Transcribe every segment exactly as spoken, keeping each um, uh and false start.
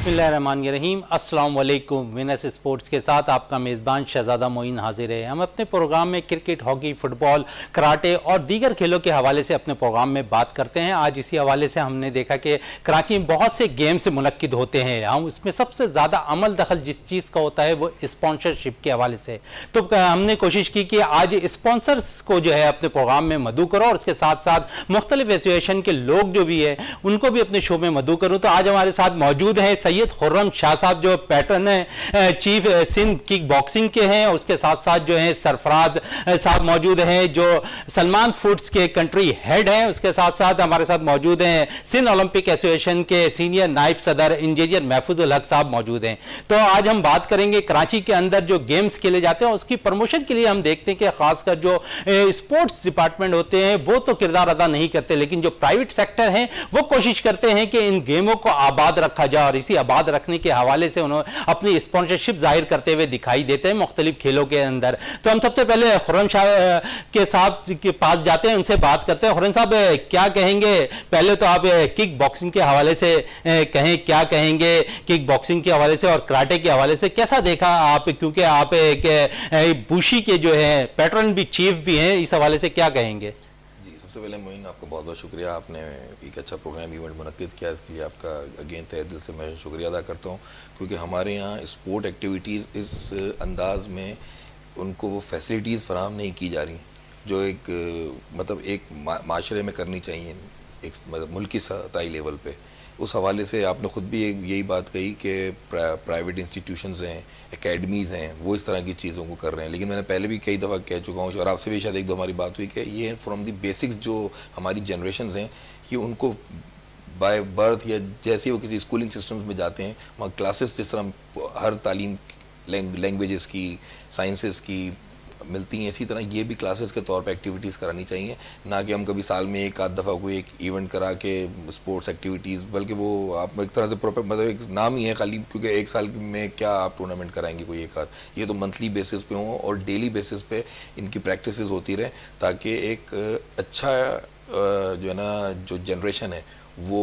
बिस्मिल्लाहिर्रहमानिर्रहीम। अस्सलाम वालेकुम। विनर्स स्पोर्ट्स के साथ आपका मेज़बान शहजादा मोइन हाजिर है। हम अपने प्रोग्राम में क्रिकेट, हॉकी, फुटबॉल, कराटे और दीगर खेलों के हवाले से अपने प्रोग्राम में बात करते हैं। आज इसी हवाले से हमने देखा कि कराची में बहुत से गेम्स मुनक्किद होते हैं। हम उसमें सबसे ज़्यादा अमल दखल जिस चीज़ का होता है वो स्पॉन्सरशिप के हवाले से। तो हमने कोशिश की कि आज स्पॉन्सर्स को जो है अपने प्रोग्राम में मदू करो और उसके साथ साथ मुख्तलिफ एसोसिएशन के लोग जो भी है उनको भी अपने शो में मदू करूँ। तो आज हमारे साथ मौजूद हैं सैयद खुर्रम शाह साहब, जो पैटर्न है चीफ सिंध किक बॉक्सिंग के हैं। उसके साथ साथ जो है सरफराज साहब मौजूद हैं, जो सलमान फूड्स के कंट्री हेड हैं। उसके साथ साथ हमारे साथ मौजूद हैं सिंध ओलंपिक एसोसिएशन के सीनियर नायब सदर इंजीनियर महफूजुल हक साहब मौजूद हैं। तो आज हम बात करेंगे कराची के अंदर जो गेम्स खेले जाते हैं उसकी प्रमोशन के लिए। हम देखते हैं कि खासकर जो स्पोर्ट्स डिपार्टमेंट होते हैं वो तो किरदार अदा नहीं करते, लेकिन जो प्राइवेट सेक्टर हैं वो कोशिश करते हैं कि इन गेमों को आबाद रखा जाए और इसी आबाद रखने के हवाले से उन्होंने अपनी स्पॉन्सरशिप जाहिर करते हुए दिखाई देते हैं मुख्तलिफ खेलों के अंदर। तो हम सबसे पहले खुर्रम शाह के साहब के पास जाते हैं, उनसे बात करते हैं। खुर्रम साहब क्या कहेंगे? पहले तो आप किक बॉक्सिंग के हवाले से कहें, क्या कहेंगे किक बॉक्सिंग के हवाले से और कराटे के हवाले से? कैसा देखा आप, क्योंकि आप एक बूशी के जो है पैटर्न भी चीफ भी हैं, इस हवाले से क्या कहेंगे? सबसे पहले मोइन आपका बहुत बहुत शुक्रिया, आपने एक अच्छा प्रोग्राम इवेंट मुनक्किद किया, इसके लिए आपका अगेन तहे दिल से मैं शुक्रिया अदा करता हूँ। क्योंकि हमारे यहाँ स्पोर्ट एक्टिविटीज़ इस अंदाज में उनको वो फैसिलिटीज़ फराहम नहीं की जा रही जो एक मतलब एक माशरे में करनी चाहिए, एक मतलब मुल्की सतही लेवल पे। उस हवाले से आपने ख़ुद भी यही बात कही कि प्राइवेट इंस्टीट्यूशंस हैं, एकेडमीज़ हैं, वो इस तरह की चीज़ों को कर रहे हैं। लेकिन मैंने पहले भी कई दफ़ा कह चुका हूँ और आपसे भी शायद एक दो हमारी बात हुई कि ये फ्रॉम दी बेसिक्स जो हमारी जनरेशन्स हैं कि उनको बाय बर्थ या जैसे वो किसी स्कूलिंग सिस्टम्स में जाते हैं वहाँ क्लासेस जिस तरह हर तालीम लैंग्वेजेस की, साइंसेस की मिलती हैं, इसी तरह ये भी क्लासेस के तौर पे एक्टिविटीज़ करानी चाहिए। ना कि हम कभी साल में एक आध दफ़ा कोई एक इवेंट करा के स्पोर्ट्स एक्टिविटीज़, बल्कि वो आप एक तरह से प्रॉपर मतलब एक नाम ही है खाली, क्योंकि एक साल में क्या आप टूर्नामेंट कराएंगे कोई एक आध। ये तो मंथली बेसिस पे हों और डेली बेसिस पे इनकी प्रैक्टिस होती रहे, ताकि एक अच्छा जो है ना जो जनरेशन है वो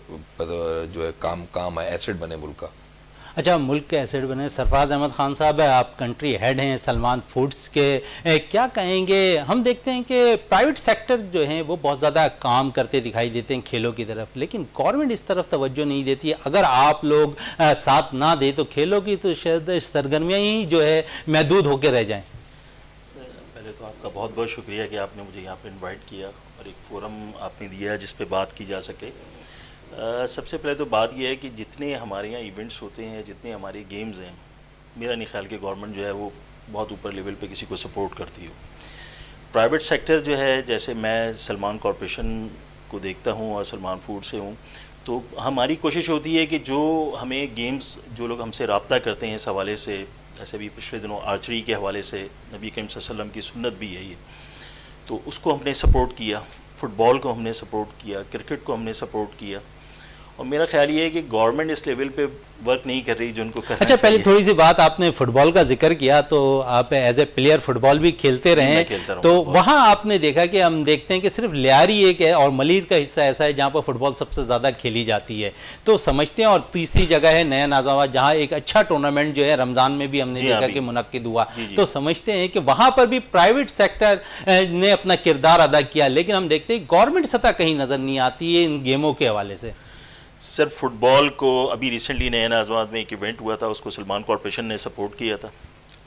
जो है काम काम है एसेट बने मुल्क का। अच्छा, मुल्क के एसेट बने। सरफराज अहमद खान साहब, आप कंट्री हेड हैं सलमान फूड्स के, ए, क्या कहेंगे? हम देखते हैं कि प्राइवेट सेक्टर जो हैं वो बहुत ज़्यादा काम करते दिखाई देते हैं खेलों की तरफ, लेकिन गवर्नमेंट इस तरफ तवज्जो नहीं देती है। अगर आप लोग आ, साथ ना दे तो खेलों की तो शायद सरगर्मियाँ ही जो है महदूद होकर रह जाएँ। सर, पहले तो आपका बहुत बहुत शुक्रिया कि आपने मुझे यहाँ पर इन्वाइट किया और एक फ़ोरम आपने दिया है जिस पर बात की जा सके। Uh, सबसे पहले तो बात यह है कि जितने हमारे यहाँ इवेंट्स होते हैं, जितने हमारे गेम्स हैं, मेरा नहीं ख्याल कि गवर्नमेंट जो है वो बहुत ऊपर लेवल पे किसी को सपोर्ट करती हो। प्राइवेट सेक्टर जो है, जैसे मैं सलमान कॉरपोरेशन को देखता हूँ और सलमान फूड से हूँ, तो हमारी कोशिश होती है कि जो हमें गेम्स जो लोग हमसे रब्ता करते हैं इस हवाले से, जैसे भी पिछले दिनों आर्चरी के हवाले से नबी करीम सल्लल्लाहु अलैहि वसल्लम की सुन्नत भी है ये, तो उसको हमने सपोर्ट किया। फुटबॉल को हमने सपोर्ट किया, क्रिकेट को हमने सपोर्ट किया। और मेरा ख्याल ये है कि गवर्नमेंट इस लेवल पे वर्क नहीं कर रही जो उनको करना अच्छा, पहले थोड़ी सी बात, आपने फुटबॉल का जिक्र किया, तो आप एज ए प्लेयर फुटबॉल भी खेलते रहे हैं, तो वहाँ आपने देखा कि हम देखते हैं कि सिर्फ लियारी एक है और मलीर का हिस्सा ऐसा है जहाँ पर फुटबॉल सबसे ज़्यादा खेली जाती है, तो समझते हैं। और तीसरी जगह है नया नाजावा, जहाँ एक अच्छा टूर्नामेंट जो है रमज़ान में भी हमने देखा कि मुनक्किद हुआ, तो समझते हैं कि वहाँ पर भी प्राइवेट सेक्टर ने अपना किरदार अदा किया, लेकिन हम देखते हैं गवर्नमेंट सतह कहीं नज़र नहीं आती है इन गेमों के हवाले से। सर, फुटबॉल को अभी रिसेंटली नया नाज़वात में एक इवेंट हुआ था, उसको सलमान कॉरपोरेशन ने सपोर्ट किया था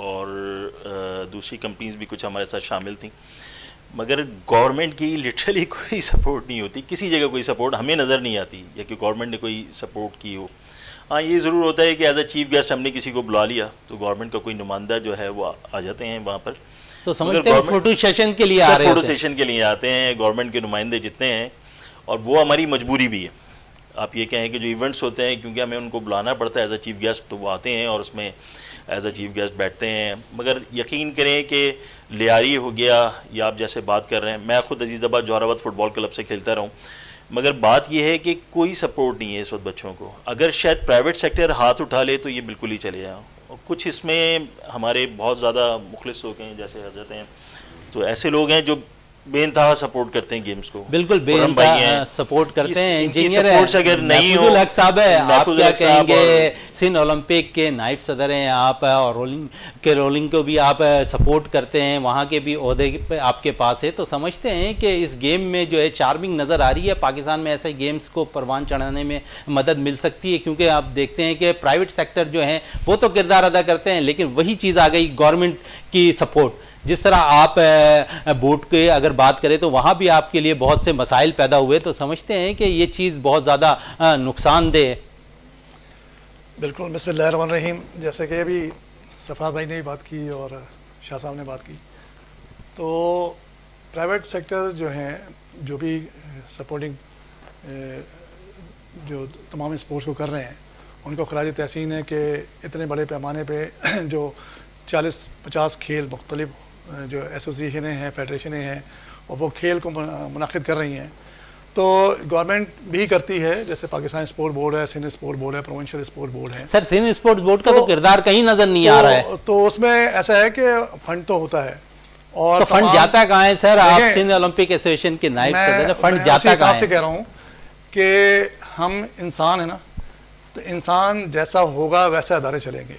और दूसरी कंपनीज भी कुछ हमारे साथ शामिल थी, मगर गवर्नमेंट की लिटरली कोई सपोर्ट नहीं होती, किसी जगह कोई सपोर्ट हमें नज़र नहीं आती या कि गवर्नमेंट ने कोई सपोर्ट की हो। हाँ, ये ज़रूर होता है कि एज अ चीफ गेस्ट हमने किसी को बुला लिया तो गवर्नमेंट का कोई नुमाइंदा जो है वो आ जाते हैं वहाँ पर, तो समझते हैं फोटो सेशन के लिए आ रहे हैं, फोटो सेशन के लिए आते हैं गवर्नमेंट के नुमाइंदे जितने हैं, और वो हमारी मजबूरी भी है। आप ये कहें कि जो इवेंट्स होते हैं, क्योंकि हमें उनको बुलाना पड़ता है एज अ चीफ गेस्ट, तो वो आते हैं और उसमें एज अ चीफ गेस्ट बैठते हैं। मगर यकीन करें कि लियारी हो गया या आप जैसे बात कर रहे हैं, मैं खुद अजीज़ाबाद जोहराबाद फ़ुटबॉल क्लब से खेलता रहा हूँ, मगर बात यह है कि कोई सपोर्ट नहीं है इस वक्त बच्चों को। अगर शायद प्राइवेट सेक्टर हाथ उठा ले तो ये बिल्कुल ही चले जाए। और कुछ इसमें हमारे बहुत ज़्यादा मुखलिस लोग हैं, जैसे हजरत हैं, तो ऐसे लोग हैं जो बेइंतहा सपोर्ट करते हैं गेम्स को। बिल्कुल बेइंतहा सपोर्ट करते हैं। इंजीनियर अगर नहीं हो, हक साहब है, आप क्या कहेंगे? सिंध ओलंपिक के नायब सदर हैं आप, और रोलिंग के रोलिंग को भी आप सपोर्ट करते हैं, वहाँ के भी ओहदे आपके पास है, तो समझते हैं कि इस गेम में जो है चार्मिंग नज़र आ रही है, पाकिस्तान में ऐसे गेम्स को परवान चढ़ाने में मदद मिल सकती है? क्योंकि आप देखते हैं कि प्राइवेट सेक्टर जो है वो तो किरदार अदा करते हैं, लेकिन वही चीज़ आ गई गवर्नमेंट की सपोर्ट। जिस तरह आप बोट के अगर बात करें तो वहाँ भी आपके लिए बहुत से मसाइल पैदा हुए, तो समझते हैं कि ये चीज़ बहुत ज़्यादा नुकसानदेह है। बिल्कुल, बिस्मिल्लाहिर्रहमानिर्रहीम। जैसे कि अभी सफार भाई ने भी बात की और शाह साहब ने बात की, तो प्राइवेट सेक्टर जो हैं, जो भी सपोर्टिंग जो तमाम स्पोर्ट्स को कर रहे हैं, उनको खराज तहसीन है कि इतने बड़े पैमाने पे जो चालीस पचास खेल मुख्तलिफ जो एसोसिएशनें हैं, फेडरेशनें हैं, और वो खेल को मुनाकिद कर रही हैं, तो गवर्नमेंट भी करती है। जैसे पाकिस्तान स्पोर्ट बोर्ड है, सिंध स्पोर्ट बोर्ड है, प्रोविंशियल स्पोर्ट बोर्ड है। सर, सिंध स्पोर्ट्स बोर्ड का तो, तो किरदार कहीं नजर नहीं तो, आ रहा है। तो उसमें ऐसा है कि फंड तो होता है, और तो फंड जाता कहाँ है सर? आप सिंध ओलंपिक एसोसिएशन के नायब सदर हैं, फंड जाता कहाँ है? से कह रहा हूँ कि हम इंसान है ना, तो इंसान जैसा होगा वैसे अदारे चलेंगे।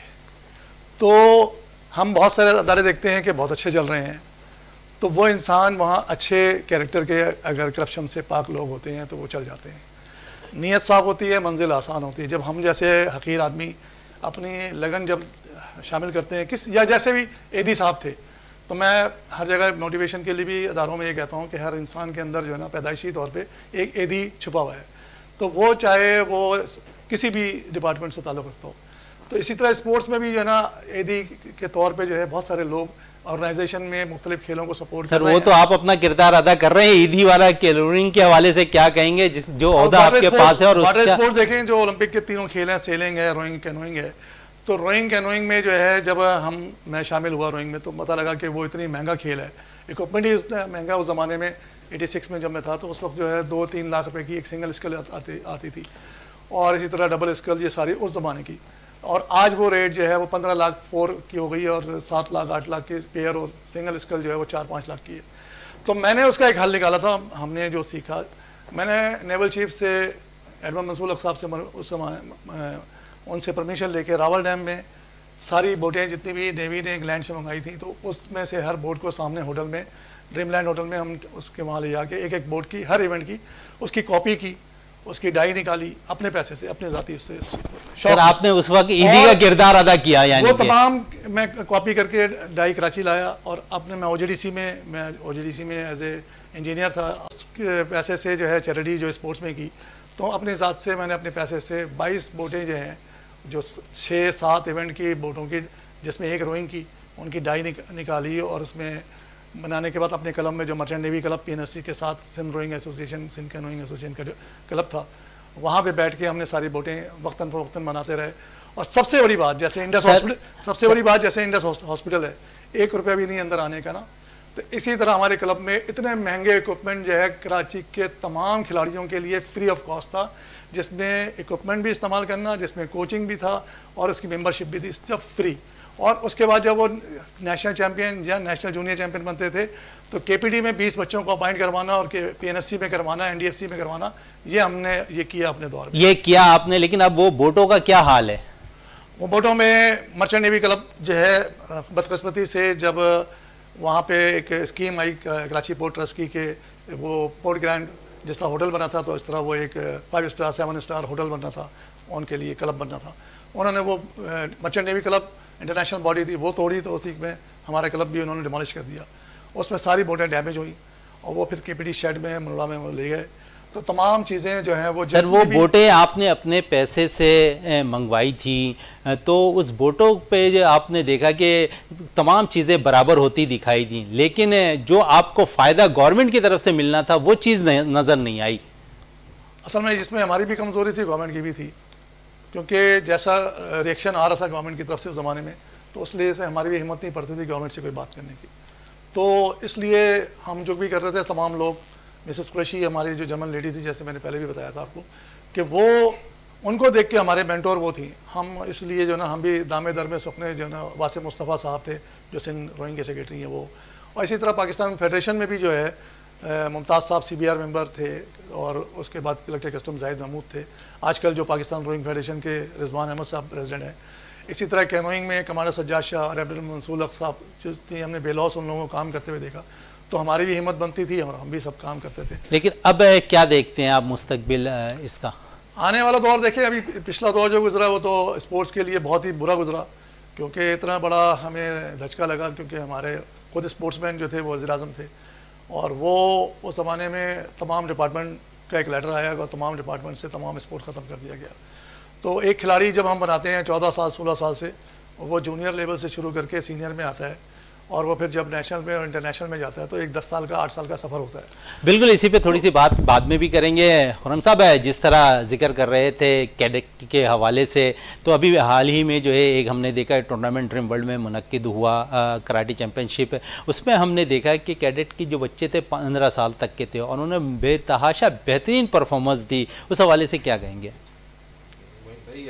तो हम बहुत सारे अदारे देखते हैं कि बहुत अच्छे चल रहे हैं, तो वो इंसान वहाँ अच्छे कैरेक्टर के अगर करप्शन से पाक लोग होते हैं तो वो चल जाते हैं। नीयत साफ होती है, मंजिल आसान होती है। जब हम जैसे हकीर आदमी अपनी लगन जब शामिल करते हैं किस, या जैसे भी एदी साहब थे, तो मैं हर जगह मोटिवेशन के लिए भी अदारों में ये कहता हूँ कि हर इंसान के अंदर जो है ना पैदाइशी तौर पे एक एदी छुपा हुआ है, तो वो चाहे वो किसी भी डिपार्टमेंट से ताल्लुक़ रखता हो। तो इसी तरह स्पोर्ट्स में भी जो है ना एदी के तौर पे जो है बहुत सारे लोग ऑर्गेनाइजेशन में मुख्तलिफ खेलों को सपोर्ट कर रहे हैं। सर, वो तो आप अपना किरदार अदा कर रहे हैं। ईदी वाला कैलोरिंग के हवाले से क्या कहेंगे, जिस जो ओहदा आपके पास है? और वाटर स्पोर्ट्स देखें, जो ओलंपिक के तीनों खेल हैं, सेलिंग है, रोइंग, कैनोइंग है। तो रोइंग कैनोइंग में जो है जब हम मैं शामिल हुआ रोइंग में, तो पता लगा कि वो इतनी महंगा खेल है, इक्विपमेंट ही इतना महंगा। उस ज़माने में छियासी में जब मैं था, तो उस वक्त जो है दो तीन लाख रुपए की एक सिंगल स्कल आती आती थी, और इसी तरह डबल स्कल, ये सारी उस ज़माने की। और आज वो रेट जो है वो पंद्रह लाख फोर की हो गई है, और सात लाख आठ लाख के पेयर, और सिंगल स्कल जो है वो चार पाँच लाख की है। तो मैंने उसका एक हल निकाला था। हमने जो सीखा, मैंने नेवल चीफ से एडमिरल मंसूर हक साहब से उस समय उनसे परमिशन लेके रावल डैम में सारी बोटें जितनी भी नेवी ने इंग्लैंड से मंगाई थी, तो उसमें से हर बोट को सामने होटल में, ड्रीमलैंड होटल में, हम उसके वहाँ ले जाके एक एक बोट की, हर इवेंट की उसकी कॉपी की, उसकी डाई निकाली अपने पैसे से, अपने जाती उससे। सर, आपने उस वक्त ईदी का किरदार अदा किया, यानी वो तमाम मैं कॉपी करके डाई कराची लाया, और अपने मैं ओजेडीसी में मैं ओजेडीसी में एज ए इंजीनियर था, उसके पैसे से जो है चैरिटी जो स्पोर्ट्स में की, तो अपने साथ से मैंने अपने पैसे से बाईस बोटें जो हैं, जो छः सात इवेंट की बोटों की, जिसमें एक रोइंग की, उनकी डाई निक, निकाली, और उसमें बनाने के बाद अपने क्लब में, जो मर्चेंट नेवी क्लब पीएनएससी के साथ Sindh rowing association, Sindh canoeing association का जो क्लब था, वहाँ पे बैठ के हमने सारी बोटें वक्तन फ़वक्तन बनाते रहे। और सबसे बड़ी बात, जैसे इंडस हॉस्पिटल सबसे बड़ी बात जैसे इंडस हॉस्पिटल है, एक रुपया भी नहीं अंदर आने का ना, तो इसी तरह हमारे क्लब में इतने महंगे इक्विपमेंट जो है कराची के तमाम खिलाड़ियों के लिए फ्री ऑफ कॉस्ट था, जिसमें इक्विपमेंट भी इस्तेमाल करना, जिसमें कोचिंग भी था, और उसकी मेंबरशिप भी थी, सब फ्री। और उसके बाद जब वो नेशनल चैंपियन या नेशनल जूनियर चैंपियन बनते थे, तो केपीडी में बीस बच्चों को अपॉइंट करवाना, और पीएनएससी में करवाना, एनडीएफसी में करवाना, ये हमने ये किया अपने दौर में। ये किया आपने, लेकिन अब वो बोटों का क्या हाल है? वो बोटों में मर्चेंट नेवी क्लब जो है, बदकिस्मती से जब वहाँ पे एक स्कीम आई कराची पोर्ट ट्रस्ट की कि वो पोर्ट ग्रैंड जिस तरह होटल बना था, तो इस तरह वो एक five star seven star hotel बनना था, उनके लिए क्लब बनना था। उन्होंने वो merchant navy club international body थी, वो तोड़ी, तो उसी में हमारा क्लब भी उन्होंने डिमोलिश कर दिया। उसमें सारी बोटें डैमेज हुई, और वो फिर केपीडी शेड में मुरला में वो ले गए। तो तमाम चीज़ें जो हैं वो सर, वो बोटें आपने अपने पैसे से मंगवाई थी, तो उस बोटों पे जो आपने देखा कि तमाम चीज़ें बराबर होती दिखाई दी, लेकिन जो आपको फ़ायदा गवर्नमेंट की तरफ से मिलना था वो चीज़ नज़र नहीं आई। असल में इसमें हमारी भी कमज़ोरी थी, गवर्नमेंट की भी थी, क्योंकि जैसा रिएक्शन आ रहा था गवर्नमेंट की तरफ से उस ज़माने में, तो इसलिए से हमारी भी हिम्मत नहीं पड़ती थी गवर्नमेंट से कोई बात करने की। तो इसलिए हम जो भी कर रहे थे, तमाम लोग, मिसेस कुरैशी हमारी जो जर्मन लेडी थी, जैसे मैंने पहले भी बताया था आपको, कि वो उनको देख के हमारे मेंटोर वो थी। हम इसलिए जो ना हम भी दामे दर में सुखने जो ना वासिम मुस्तफ़ा साहब थे, जो सिंध रोइंग के सेक्रेटरी हैं वो, और इसी तरह पाकिस्तान फेडरेशन में भी जो है मुमताज़ साहब सी बी आर मेंबर थे और उसके बाद कलेक्टर कस्टम जाहिद महमूद थे। आजकल जो पाकिस्तान रोइंग फेडरेशन के रिजवान अहमद साहब प्रेसिडेंट हैं। इसी तरह कैनोइंग में कमांडर सज्जाद शाह और अब्दुल मंसूर हक साहब, जितनी हमने बेलौस उन लोगों को काम करते हुए देखा तो हमारी भी हिम्मत बनती थी और हम भी सब काम करते थे। लेकिन अब क्या देखते हैं आप मुस्तकबिल इसका? आने वाला दौर देखिए, अभी पिछला दौर जो गुजरा वो तो स्पोर्ट्स के लिए बहुत ही बुरा गुजरा, क्योंकि इतना बड़ा हमें धचका लगा, क्योंकि हमारे खुद स्पोर्ट्समैन जो थे वो वज़ीर आज़म थे और वो उस ज़माने में तमाम डिपार्टमेंट का एक लेटर आया और तमाम डिपार्टमेंट से तमाम स्पोर्ट ख़त्म कर दिया गया। तो एक खिलाड़ी जब हम बनाते हैं चौदह साल सोलह साल से, वो जूनियर लेवल से शुरू करके सीनियर में आता है और वो फिर जब नेशनल में और इंटरनेशनल में जाता है तो एक दस साल का आठ साल का सफ़र होता है। बिल्कुल, इसी पे थोड़ी सी बात बाद में भी करेंगे। खुर्रम साहब, जिस तरह जिक्र कर रहे थे कैडेट के हवाले से, तो अभी हाल ही में जो है एक हमने देखा है टूर्नामेंट ड्रीम वर्ल्ड में मुनक्किद हुआ कराटे चैम्पियनशिप, उसमें हमने देखा कि कैडेट की जो बच्चे थे पंद्रह साल तक के थे और उन्होंने बेतहाशा बेहतरीन परफॉर्मेंस दी। उस हवाले से क्या कहेंगे? भाई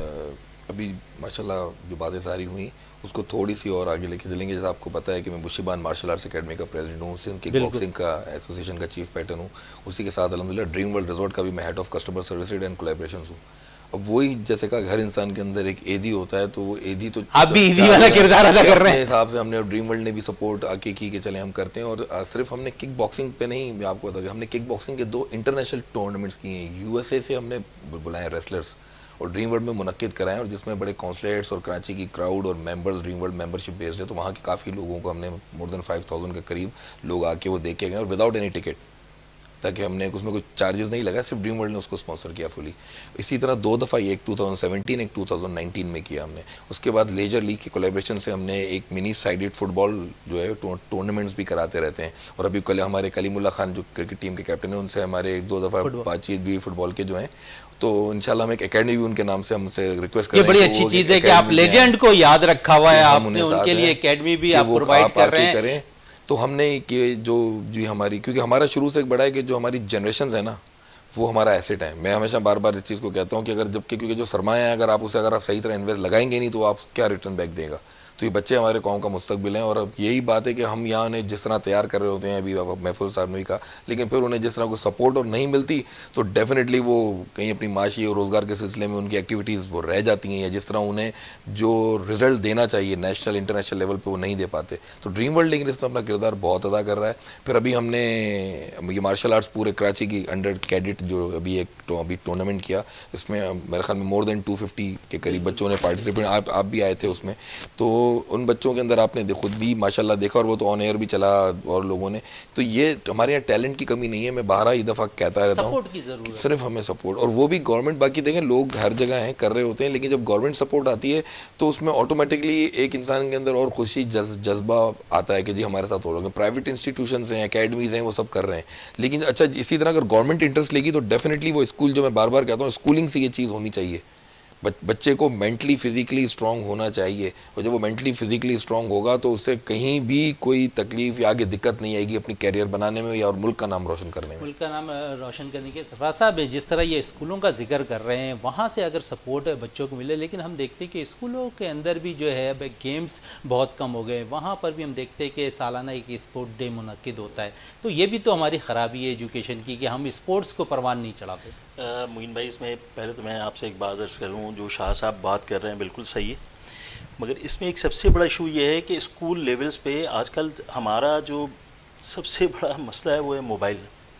अभी माशाल्लाह जो बातें सारी हुई उसको थोड़ी सी और आगे लेके चलेंगे। जैसे आपको पता है कि मैं बुशिबान मार्शल आर्ट्स एकेडमी का प्रेसिडेंट हूँ, सिंध किक बॉक्सिंग का एसोसिएशन का चीफ पैटर्न हूँ, उसी के साथ अल्हम्दुलिल्लाह ड्रीम वर्ल्ड रिजॉर्ट का भी मैं head of customer services and collaborations हूँ। अब वही जैसे कहा, हर इंसान के अंदर एक एदी होता है, तो वो एदी तो आप भी एदी वाला किरदार अदा कर रहे हैं। हिसाब से हमने ड्रीम वर्ल्ड ने भी सपोर्ट आके की कि चले हम करते हैं। और सिर्फ हमने किक बॉक्सिंग पे नहीं, मैं आपको बता, हमने किक बॉक्सिंग के दो इंटरनेशनल टूर्नामेंट्स किए हैं। यूएसए से हमने बुलाए रेसलर्स और ड्रीम वर्ल्ड में मुनक्किद कराएं, और जिसमें बड़े कॉन्सुलेट्स और कराची की क्राउड और members dream world membership based है, तो वहाँ के काफ़ी लोगों को हमने मोर देन फाइव थाउजेंड के करीब लोग आके वो देख के गए और विदाउट एनी टिकट, ताकि हमने उसमें कोई चार्जेस नहीं लगा, सिर्फ ड्रीम वर्ल्ड ने उसको स्पॉन्सर किया फुली। इसी तरह दो दफ़ा एक टू थाउजेंड सेवेंटीन एक टू थाउजेंड नाइनटीन में किया हमने। उसके बाद लेजर लीग की कोलैबोरेशन से हमने एक मिनी साइडेड फुटबॉल जो है टूर्नामेंट्स भी कराते रहते हैं। और अभी कल हमारे कलीमुल्लाह खान जो क्रिकेट टीम के कैप्टन हैं, उनसे हमारे एक दो दफ़ा बातचीत भी फुटबॉल के जो हैं, तो इंशाल्लाह हम एक एकेडमी भी उनके नाम से हमसे रिक्वेस्ट कर रहे हैं। ये बड़ी अच्छी चीज़ है कि आप लेजेंड को याद रखा हुआ है, आपने उनके लिए एकेडमी भी आप प्रोवाइड कर रहे हैं। तो हमने कि जो जो हमारी, क्योंकि हमारा शुरू से एक बड़ा है कि जो हमारी जनरेशन है ना, वो हमारा एसेट है। मैं हमेशा बार बार इस चीज़ को कहता हूँ कि अगर जबकि क्योंकि जो सरमाया है, अगर आप उसे अगर आप सही तरह इन्वेस्ट लगाएंगे नहीं तो आप क्या रिटर्न बैक देगा। तो ये बच्चे हमारे कौम का मुस्तकबिल हैं। और अब यही बात है कि हम यहाँ उन्हें जिस तरह तैयार कर रहे होते हैं, अभी महफूज साहब ने भी कहा, लेकिन फिर उन्हें जिस तरह को सपोर्ट और नहीं मिलती तो डेफिनेटली वो कहीं अपनी माशी और रोज़गार के सिलसिले में उनकी एक्टिविटीज़ वो रह जाती हैं, या जिस तरह उन्हें जो रिजल्ट देना चाहिए नेशनल इंटरनेशनल लेवल पर वो नहीं दे पाते। तो ड्रीम वर्ल्ड लेकिन इसमें अपना किरदार बहुत अदा कर रहा है। फिर अभी हमने ये मार्शल आर्ट्स पूरे कराची की अंडर कैडेट जो अभी एक तो अभी टूर्नामेंट किया, इसमें मेरे ख्याल में मोर देन टू फिफ्टी के करीब बच्चों ने पार्टिसिपेट, आप आप भी आए थे उसमें। तो उन बच्चों के अंदर आपने खुद भी माशाल्लाह देखा, और वो तो ऑन एयर भी चला और लोगों ने, तो ये हमारे यहाँ टैलेंट की कमी नहीं है। मैं बारह ही दफ़ा कहता रहता हूँ, सिर्फ हमें सपोर्ट, और वो भी गवर्नमेंट। बाकी देखें लोग हर जगह हैं, कर रहे होते हैं, लेकिन जब गवर्नमेंट सपोर्ट आती है तो उसमें ऑटोमेटिकली एक इंसान के अंदर और खुशी जज, जज्बा आता है कि जी हमारे साथ हो रहा है। प्राइवेट इंस्टीट्यूशंस हैं, अकेडमीज़ हैं, वो सब कर रहे हैं, लेकिन अच्छा इसी तरह अगर गवर्नमेंट इंटरेस्ट लेगी तो डेफिनेटली वो स्कूल, जो मैं बार बार कहता हूँ, स्कूलिंग से ये चीज़ होनी चाहिए। बच्चे को मेंटली फिजिकली स्ट्रांग होना चाहिए, और जब वो मेंटली फिजिकली स्ट्रांग होगा तो उससे कहीं भी कोई तकलीफ या आगे दिक्कत नहीं आएगी अपनी कैरियर बनाने में या और मुल्क का नाम रोशन करने में। मुल्क का नाम रोशन करने के सरफराज साहब जिस तरह ये स्कूलों का जिक्र कर रहे हैं, वहाँ से अगर सपोर्ट बच्चों को मिले, लेकिन हम देखते हैं कि स्कूलों के अंदर भी जो है अब गेम्स बहुत कम हो गए। वहाँ पर भी हम देखते हैं कि सालाना एक स्पोर्ट डे मुनक्किद होता है, तो ये भी तो हमारी ख़राबी है एजुकेशन की कि हम स्पोर्ट्स को परवान नहीं चढ़ाते। मोइन भाई, इसमें पहले तो मैं आपसे एक बात अर्ज़ करूँ, जो शाह साहब बात कर रहे हैं बिल्कुल सही है, मगर इसमें एक सबसे बड़ा इशू ये है कि स्कूल लेवल्स पे आजकल हमारा जो सबसे बड़ा मसला है वो है मोबाइल।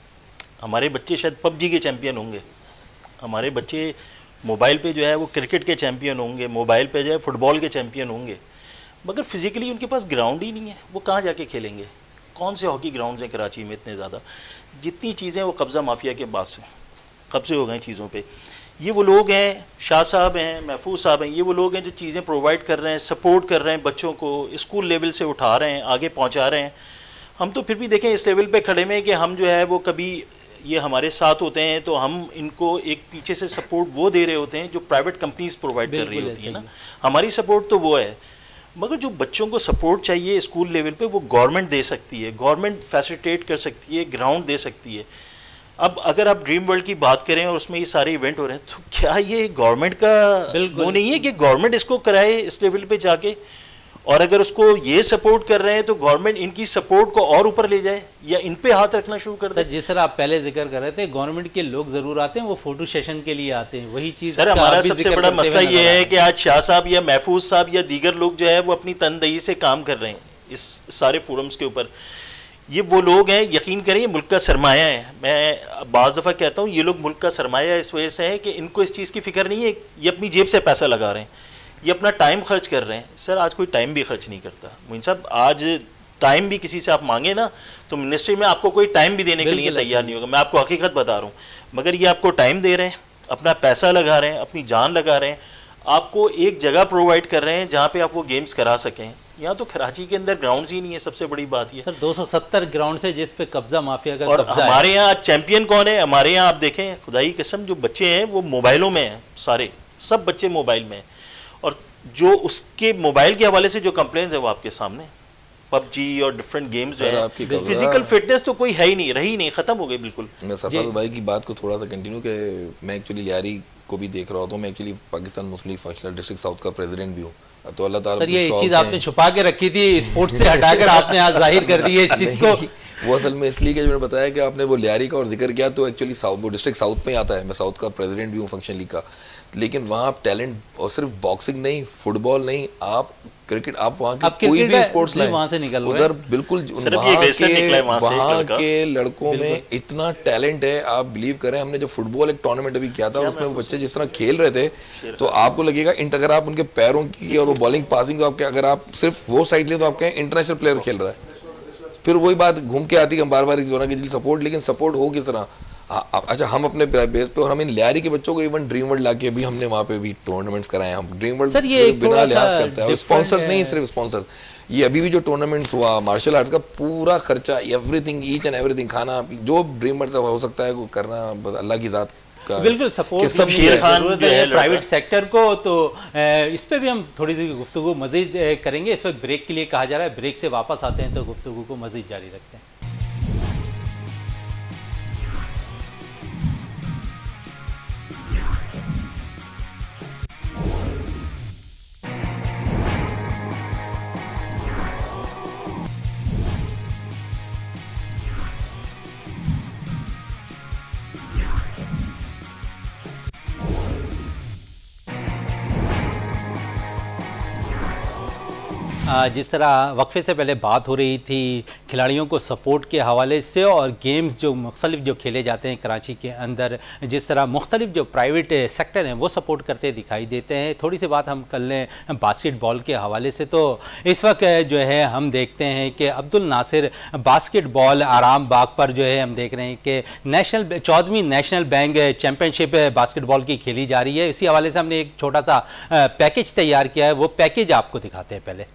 हमारे बच्चे शायद पबजी के चैम्पियन होंगे, हमारे बच्चे मोबाइल पे जो है वो क्रिकेट के चैम्पियन होंगे, मोबाइल पे जो है फुटबॉल के चैम्पियन होंगे, मगर फिज़िकली उनके पास ग्राउंड ही नहीं है। वो कहाँ जाके खेलेंगे? कौन से हॉकी ग्राउंड्स हैं कराची में इतने ज़्यादा? जितनी चीज़ें वो कब्ज़ा माफिया के पास हैं, कब्जे हो गए चीज़ों पे। ये वो लोग हैं, शाह साहब हैं, महफूज साहब हैं, ये वो लोग हैं जो चीज़ें प्रोवाइड कर रहे हैं, सपोर्ट कर रहे हैं, बच्चों को स्कूल लेवल से उठा रहे हैं, आगे पहुंचा रहे हैं। हम तो फिर भी देखें इस लेवल पे खड़े में कि हम जो है वो कभी ये हमारे साथ होते हैं तो हम इनको एक पीछे से सपोर्ट वो दे रहे होते हैं जो प्राइवेट कंपनीज प्रोवाइड कर रही होती है ना। हमारी सपोर्ट तो वो है, मगर जो बच्चों को सपोर्ट चाहिए स्कूल लेवल पे वो गवर्नमेंट दे सकती है, गवर्नमेंट फैसिलिटेट कर सकती है, ग्राउंड दे सकती है। अब अगर आप ड्रीम वर्ल्ड की बात करें और उसमें ये सारे इवेंट हो रहे हैं, तो क्या ये गवर्नमेंट का वो नहीं है कि गवर्नमेंट इसको कराए इस लेवल पे जाके? और अगर उसको ये सपोर्ट कर रहे हैं तो गवर्नमेंट इनकी सपोर्ट को और ऊपर ले जाए या इन पे हाथ रखना शुरू कर दे। सर जिस तरह आप पहले जिक्र कर रहे थे, गवर्नमेंट के लोग जरूर आते हैं, वो फोटो सेशन के लिए आते हैं, वही चीज सर हमारा सबसे बड़ा मसला ये है कि आज शाह साहब या महफूज साहब या दीगर लोग जो है वो अपनी तनदही से काम कर रहे हैं इस सारे फोरम्स के ऊपर। ये वो लोग हैं, यकीन करें, ये मुल्क का सरमाया है। मैं बाज़ दफ़ा कहता हूँ ये लोग मुल्क का सरमाया इस वजह से है कि इनको इस चीज़ की फ़िक्र नहीं है, ये अपनी जेब से पैसा लगा रहे हैं, ये अपना टाइम खर्च कर रहे हैं। सर आज कोई टाइम भी खर्च नहीं करता मोइन साहब, आज टाइम भी किसी से आप मांगे ना तो मिनिस्ट्री में आपको कोई टाइम भी देने के लिए तैयार नहीं होगा। मैं आपको हकीकत बता रहा हूँ, मगर ये आपको टाइम दे रहे हैं, अपना पैसा लगा रहे हैं, अपनी जान लगा रहे हैं, आपको एक जगह प्रोवाइड कर रहे हैं जहाँ पे आप वो गेम्स करा सकें। यहाँ तो कराची के अंदर ग्राउंड्स ही नहीं है, सबसे बड़ी बात ये। सर दो सौ सत्तर ग्राउंड से जिस पे कब्जा माफिया का और कब्जा हमारे यहाँ चैंपियन कौन है? हमारे यहाँ आप देखें, खुदाई कसम, जो बच्चे हैं वो मोबाइलों में हैं, सारे सब बच्चे मोबाइल में हैं, और जो उसके मोबाइल के हवाले से जो कंप्लेंट्स है वो आपके सामने, पबजी और डिफरेंट गेम्स जो है, फिजिकल फिटनेस तो कोई है ही नहीं, रही नहीं, खत्म हो गई बिल्कुल। मैं सरफराज भाई की बात को थोड़ा सा कंटिन्यू के मैं एक्चुअली लियारी को भी देख रहा हूँ, तो मैं actually Pakistan Muslim League functional district south का प्रेसिडेंट भी हूँ। तो अल्लाह ताला सर ये चीज आपने छुपा के रखी थी, स्पोर्ट्स से हटाकर आपने आज जाहिर कर दी है इस चीज को। वो असल में इसलिए कि मैंने बताया कि आपने वो लियारी का और जिक्र किया, तो एक्चुअली साउथ वो डिस्ट्रिक्ट साउथ में ही आता है, मैं साउथ का प्रेसिडेंट भी हूँ फंक्शन लीग का। लेकिन वहाँ आप टैलेंट, और सिर्फ बॉक्सिंग नहीं, फुटबॉल नहीं, आप क्रिकेट, आप वहाँ के कोई भी स्पोर्ट्स लाइन वहाँ से निकल उधर बिल्कुल वहाँ के वहाँ के लड़कों में इतना टैलेंट है, आप बिलीव करें। हमने जो फुटबॉल एक टूर्नामेंट अभी किया था और उसमें वो बच्चे जिस तरह खेल रहे थे, तो आपको लगेगा अगर आप उनके पैरों की और वो बॉलिंग पासिंग, तो आपके अगर आप सिर्फ वो साइड लें तो आपके इंटरनेशनल प्लेयर खेल रहा है। फिर वही बात घूम के आती है, हम बार बार की सपोर्ट, लेकिन सपोर्ट हो किस तरह? अच्छा हम अपने बेस पे, और हम इन लियारी के बच्चों को इवन ड्रीम वर्ल्ड लाके भी हमने वहाँ पे भी टूर्नामेंट्स कराए। हम ड्रीम वर्ल्ड सर ये बिना लिहाज करता है, और स्पॉन्सर्स नहीं, सिर्फ स्पॉन्सर्स। ये अभी भी जो टूर्नामेंट्स हुआ मार्शल आर्ट्स का पूरा खर्चा, एवरीथिंग, ईच एंड एवरीथिंग, खाना जो ड्रीम वर्ल्ड हो सकता है वो करना अल्लाह की जात का बिल्कुल सपोर्ट सब जरूरत है प्राइवेट सेक्टर को। तो इस पे भी हम थोड़ी सी गुफ्तगू मजीद करेंगे। इस वक्त ब्रेक के लिए कहा जा रहा है, ब्रेक से वापस आते हैं तो गुफ्तगू को मजीद जारी रखते हैं। जिस तरह वक्फे से पहले बात हो रही थी खिलाड़ियों को सपोर्ट के हवाले से, और गेम्स जो मुख्तलिफ जो खेले जाते हैं कराची के अंदर, जिस तरह मुख्तलिफ जो प्राइवेट सेक्टर हैं वो सपोर्ट करते दिखाई देते हैं। थोड़ी सी बात हम कर लें बास्केटबॉल के हवाले से, तो इस वक्त जो है हम देखते हैं कि अब्दुल नासिर बास्केटबॉल आराम बाग पर जो है हम देख रहे हैं कि नेशनल चौदहवीं नेशनल बैंक चैम्पियनशिप बास्केटबॉल की खेली जा रही है। इसी हवाले से हमने एक छोटा सा पैकेज तैयार किया है, वो पैकेज आपको दिखाते हैं। पहले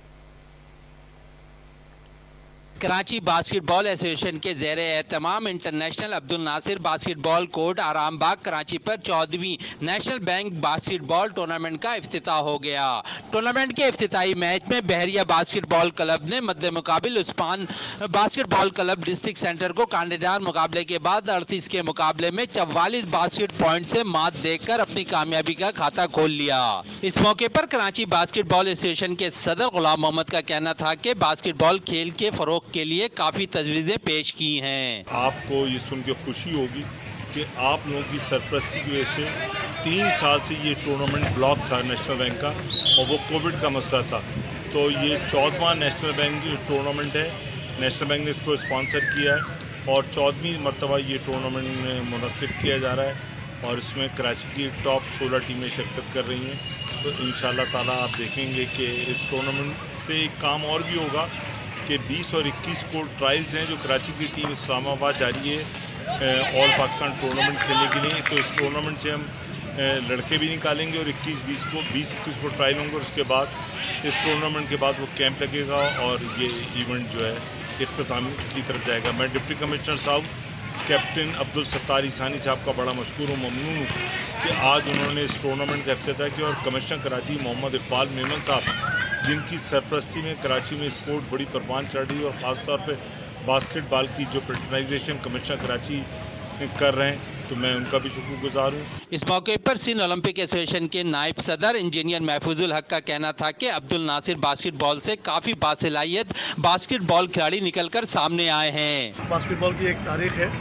कराची बास्केटबॉल एसोसिएशन के ज़ेरे एहतमाम international Abdul Nasir basketball court Arambagh Karachi पर चौदहवीं नेशनल बैंक बास्केटबॉल टूर्नामेंट का इफ्तिताह हो गया। टूर्नामेंट के इफ्तिताही मैच में बहरिया बास्केटबॉल क्लब ने मद्दे मुकाबिल Usman basketball club district centre को कांडेदार मुकाबले के बाद अड़तीस के मुकाबले में चौवालीस बास्केट पॉइंट से मात देकर अपनी कामयाबी का खाता खोल लिया। इस मौके पर कराची बास्केटबॉल एसोसिएशन के सदर गुलाम मोहम्मद का कहना था कि बास्केटबॉल खेल के फरोग के लिए काफी तजवीजें पेश की हैं। आपको ये सुन के खुशी होगी कि आप लोगों की सरपरस्ती की वजह से तीन साल से ये टूर्नामेंट ब्लॉक था नेशनल बैंक का, और वो कोविड का मसला था। तो ये चौदहवां नेशनल बैंक टूर्नामेंट है, नेशनल बैंक ने इसको स्पॉन्सर किया है और चौदहवीं मरतबा ये टूर्नामेंट मुनक्किद किया जा रहा है, और इसमें कराची की टॉप सोलह टीमें शिरकत कर रही हैं। तो इंशाल्लाह ताला आप देखेंगे कि इस टूर्नामेंट से एक काम और भी होगा कि बीस और इक्कीस को ट्रायल्स हैं जो कराची की टीम इस्लामाबाद जा रही है ऑल पाकिस्तान टूर्नामेंट खेलने के लिए। तो इस टूर्नामेंट से हम लड़के भी निकालेंगे और इक्कीस बीस को बीस इक्कीस को ट्रायल होंगे, और उसके बाद इस टूर्नामेंट के बाद वो कैंप लगेगा और ये इवेंट जो है इख्तिताम की तरफ जाएगा। मैं डिप्टी कमिश्नर साहब कैप्टन अब्दुल सत्तार ईसानी साहब का बड़ा मशकूर और ममनून हूँ कि आज उन्होंने इस टूर्नामेंट का इफ्तिताह किया, और कमिश्नर कराची मोहम्मद इकबाल मेमन साहब जिनकी सरपरस्ती में कराची में स्पोर्ट बड़ी परवान चढ़ रही है, और ख़ास तौर पे बास्केटबॉल की जो पैटर्नाइजेशन कमिश्नर कराची कर रहे हैं, तो मैं उनका भी शुक्रगुजार हूँ। इस मौके पर सिंध ओलंपिक एसोसिएशन के नायब सदर इंजीनियर महफूजुल हक का कहना था कि अब्दुल नासिर बास्केटबॉल से काफ़ी बासलाहियत बास्केटबॉल खिलाड़ी निकलकर सामने आए हैं। बास्केटबॉल की एक तारीख है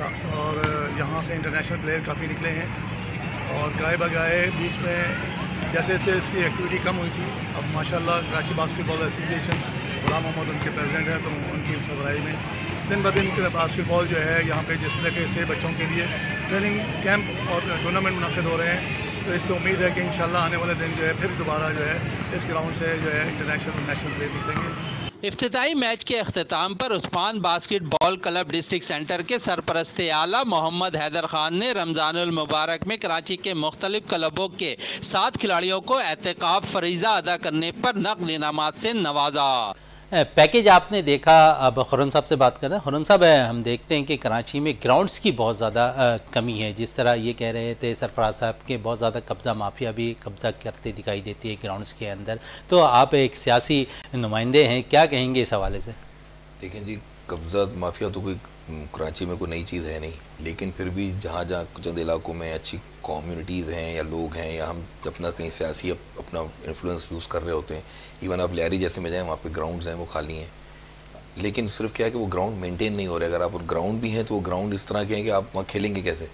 और यहाँ से इंटरनेशनल प्लेयर काफ़ी निकले हैं और गाए बगाए बीच में जैसे जैसे इसकी एक्टिविटी कम हुई थी, अब माशाल्लाह कराची बास्केटबॉल एसोसिएशन गुलाम मोहम्मद उनके प्रेसिडेंट हैं, तो उनकी सरबराही में दिन ब दिन बास्केटबॉल जो है यहाँ पे जिस तरीके से बच्चों के लिए ट्रेनिंग कैंप और टूर्नामेंट मुनक़िद हो रहे हैं, तो इससे उम्मीद है कि इंशाल्लाह आने वाले दिन जो है फिर दोबारा जो है इस ग्राउंड से जो है इंटरनेशनल और नेशनल प्लेयर निकलेंगे। इफ्तिताई मैच के अख्ताम पर Usman basketball club district centre के सरपरस्त आला मोहम्मद हैदर खान ने रमज़ानुल मुबारक में कराची के मुख्तलिफ क्लबों के सात खिलाड़ियों को एहतिकाफ फरीज़ा अदा करने पर नक़द इनामात से नवाजा। पैकेज आपने देखा, अब खुरम साहब से बात कर रहे हैं। खुरम साहब, हम देखते हैं कि कराची में ग्राउंड्स की बहुत ज़्यादा कमी है। जिस तरह ये कह रहे थे सरफराज साहब के बहुत ज़्यादा कब्ज़ा माफिया भी कब्ज़ा करते दिखाई देती है ग्राउंड्स के अंदर, तो आप एक सियासी नुमाइंदे हैं, क्या कहेंगे इस हवाले से? देखें जी, कब्ज़ा माफिया तो कोई कराची में कोई नई चीज़ है नहीं, लेकिन फिर भी जहाँ जहाँ चंद इलाकों में अच्छी कम्युनिटीज़ हैं या लोग हैं या हम अपना कहीं सियासी अप, अपना इन्फ्लुएंस यूज़ कर रहे होते हैं, इवन आप लियारी जैसे में जाएँ वहाँ पे ग्राउंड्स हैं वो खाली हैं, लेकिन सिर्फ क्या है कि वो ग्राउंड मेंटेन नहीं हो रहे। अगर आप ग्राउंड भी हैं तो वो ग्राउंड इस तरह के हैं कि आप वहाँ खेलेंगे कैसे,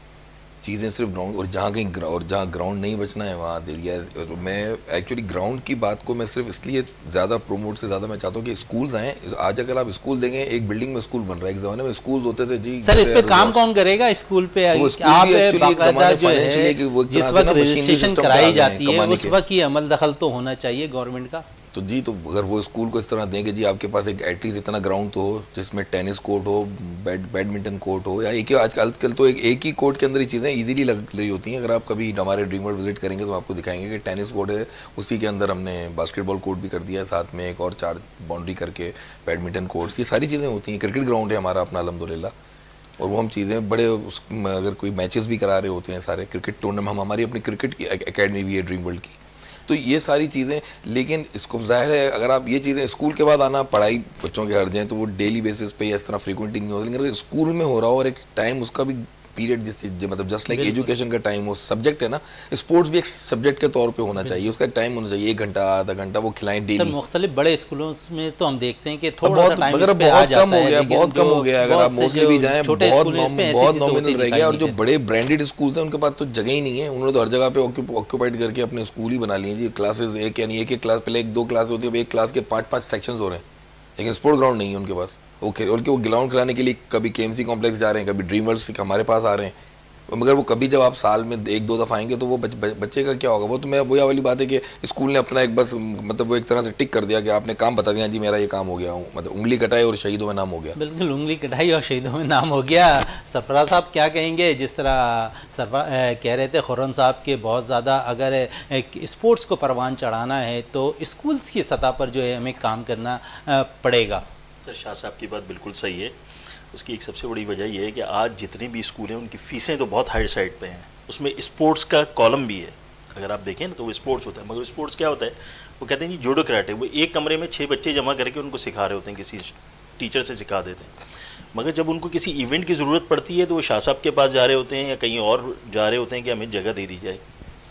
चीज़ें सिर्फ ग्राउंड, और जहाँ कहीं और जहाँ ग्राउंड नहीं बचना है वहाँ दिलिया। मैं एक्चुअली ग्राउंड की बात को मैं सिर्फ इसलिए ज़्यादा प्रोमोट से ज़्यादा मैं चाहता हूँ कि स्कूल्स आएँ। आज अगर आप स्कूल देंगे, एक बिल्डिंग में स्कूल बन रहा है, एक ज़माने में स्कूल होते थे जी। सर, इस पे काम कौन करेगा स्कूल पे? आप बाकायदा जो है जिस वक्त रजिस्ट्रेशन कराई जाती है उस वक्त ये अमल दखल तो होना चाहिए गवर्नमेंट का। तो जी, तो अगर वो स्कूल को इस तरह देंगे जी, आपके पास एक एटलीस्ट इतना ग्राउंड तो हो जिसमें टेनिस कोर्ट हो, बैड बैडमिंटन कोर्ट हो, या एक ही आजकल आजकल तो एक एक ही कोर्ट के अंदर ही चीज़ें इजीली लग रही होती हैं। अगर आप कभी हमारे ड्रीम वर्ल्ड विजिट करेंगे तो आपको दिखाएंगे कि टेनिस कोर्ट है, उसी के अंदर हमने बास्केटबॉल कोर्ट भी कर दिया है, साथ में एक और चार बाउंड्री करके बैडमिंटन कोर्ट्स, ये सारी चीज़ें होती हैं। क्रिकेट ग्राउंड है हमारा अपना अल्हम्दुलिल्लाह, और वो हम चीज़ें बड़े उस, अगर कोई मैचेस भी करा रहे होते हैं, सारे क्रिकेट टूर्नामेंट, हम हमारी अपनी क्रिकेट की एकेडमी भी है ड्रीम वर्ल्ड की, तो ये सारी चीज़ें। लेकिन इसको ज़ाहिर है अगर आप ये चीज़ें स्कूल के बाद आना, पढ़ाई बच्चों के हट जाएँ तो वो डेली बेसिस पे या इस तरह फ्रीक्वेंटली नहीं होता, लेकिन अगर स्कूल में हो रहा हो और एक टाइम उसका भी पीरियड जिस मतलब जस्ट लाइक एजुकेशन का टाइम हो, सब्जेक्ट है ना, स्पोर्ट्स भी एक सब्जेक्ट के तौर पे होना चाहिए, उसका टाइम होना चाहिए, एक घंटा आधा घंटा वो खिलाएं डेली। मुख्तलिफ बड़े स्कूलों में तो हम देखते हैं कि थोड़ा बहुत टाइम बहुत कम हो गया, बहुत कम हो गया। अगर आप मोस्टली भी जाएं बहुत बहुत नॉमिनल रह गया, और जो बड़े ब्रांडेड स्कूल हैं उनके पास तो जगह ही नहीं है, उन्होंने तो हर जगह पे ऑक्यूपाइड करके अपने स्कूल ही बना लिए जी। क्लासेस एक यानी एक एक क्लास, पहले एक दो क्लास होती है, अब एक क्लास के पाँच पाँच सेक्शंस हो रहे हैं, लेकिन स्पोर्ट ग्राउंड नहीं है उनके पास। वो और वो ग्राउंड खिलाने के लिए कभी केएमसी कॉम्प्लेक्स जा रहे हैं, कभी ड्रीम वर्ल्ड हमारे पास आ रहे हैं, मगर वो कभी जब आप साल में एक दो दफ़ा आएंगे तो वो बच, बच्चे का क्या होगा। वो तो मैं वही वाली बात है कि स्कूल ने अपना एक बस मतलब वो एक तरह से टिक कर दिया कि आपने काम बता दिया जी मेरा ये काम हो गया हूँ, मतलब उंगली कटाई और शहीदों में नाम हो गया। बिल्कुल, उंगली कटाई और शहीदों में नाम हो गया। सरफराज साहब क्या कहेंगे? जिस तरह सरफराज कह रहे थे खुर्रम साहब के बहुत ज़्यादा अगर स्पोर्ट्स को परवान चढ़ाना है तो स्कूल्स की सतह पर जो है हमें काम करना पड़ेगा। सर, शाह साहब की बात बिल्कुल सही है। उसकी एक सबसे बड़ी वजह यह है कि आज जितने भी स्कूल हैं उनकी फ़ीसें तो बहुत हाई साइड पे हैं, उसमें स्पोर्ट्स का कॉलम भी है। अगर आप देखें ना तो वो स्पोर्ट्स होता है, मगर स्पोर्ट्स क्या होता है, वो कहते हैं जी जूडो कराटे, वो एक कमरे में छः बच्चे जमा करके उनको सिखा रहे होते हैं, किसी टीचर से सिखा देते हैं, मगर जब उनको किसी इवेंट की ज़रूरत पड़ती है तो वो शाह साहब के पास जा रहे होते हैं या कहीं और जा रहे होते हैं कि हमें जगह दे दी जाए।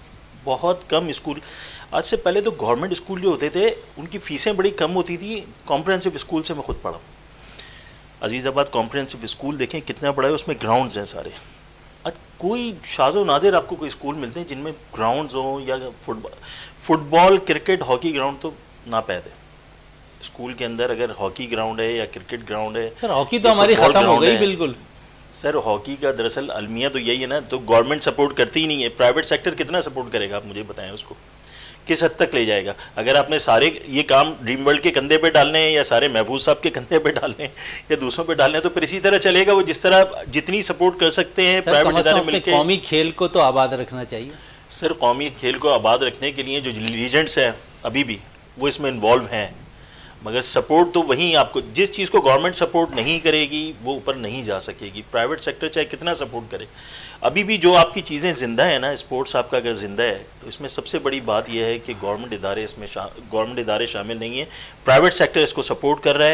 बहुत कम स्कूल, आज से पहले तो गवर्नमेंट स्कूल जो होते थे उनकी फ़ीसें बड़ी कम होती थी। कॉम्प्रहेंसिव स्कूल से मैं खुद पढ़ा, अजीज़ाबाद कॉम्प्रहेंसिव स्कूल देखें कितना बड़ा है, उसमें ग्राउंड्स हैं सारे। आज कोई शाज़ो नादिर आपको कोई स्कूल मिलते हैं जिनमें ग्राउंड्स हों, या football football cricket hockey ground तो नापैद है। स्कूल के अंदर अगर हॉकी ग्राउंड है या क्रिकेट ग्राउंड है, सर हॉकी तो हमारी ख़त्म हो गई बिल्कुल। सर हॉकी का दरअसल अलमिया तो यही है ना, तो गवर्नमेंट सपोर्ट करती ही नहीं है, प्राइवेट सेक्टर कितना सपोर्ट करेगा आप मुझे बताएं, उसको किस हद तक ले जाएगा। अगर आपने सारे ये काम ड्रीम वर्ल्ड के कंधे पे डालने हैं या सारे महबूब साहब के कंधे पे डालने हैं या दूसरों पे डालने हैं, तो फिर इसी तरह चलेगा। वो जिस तरह जितनी सपोर्ट कर सकते हैं प्राइवेट इदारे मिलकर। कौमी खेल को तो आबाद रखना चाहिए सर, कौमी खेल को आबाद रखने के लिए जो लीजेंड्स हैं अभी भी वो इसमें इन्वॉल्व हैं, मगर सपोर्ट तो वहीं आपको, जिस चीज़ को गवर्नमेंट सपोर्ट नहीं करेगी वो ऊपर नहीं जा सकेगी। प्राइवेट सेक्टर चाहे कितना सपोर्ट करे, अभी भी जो आपकी चीज़ें ज़िंदा है ना, स्पोर्ट्स आपका अगर ज़िंदा है तो इसमें सबसे बड़ी बात यह है कि गवर्नमेंट इदारे इसमें गवर्नमेंट इदारे शामिल नहीं है, प्राइवेट सेक्टर इसको सपोर्ट कर रहा है।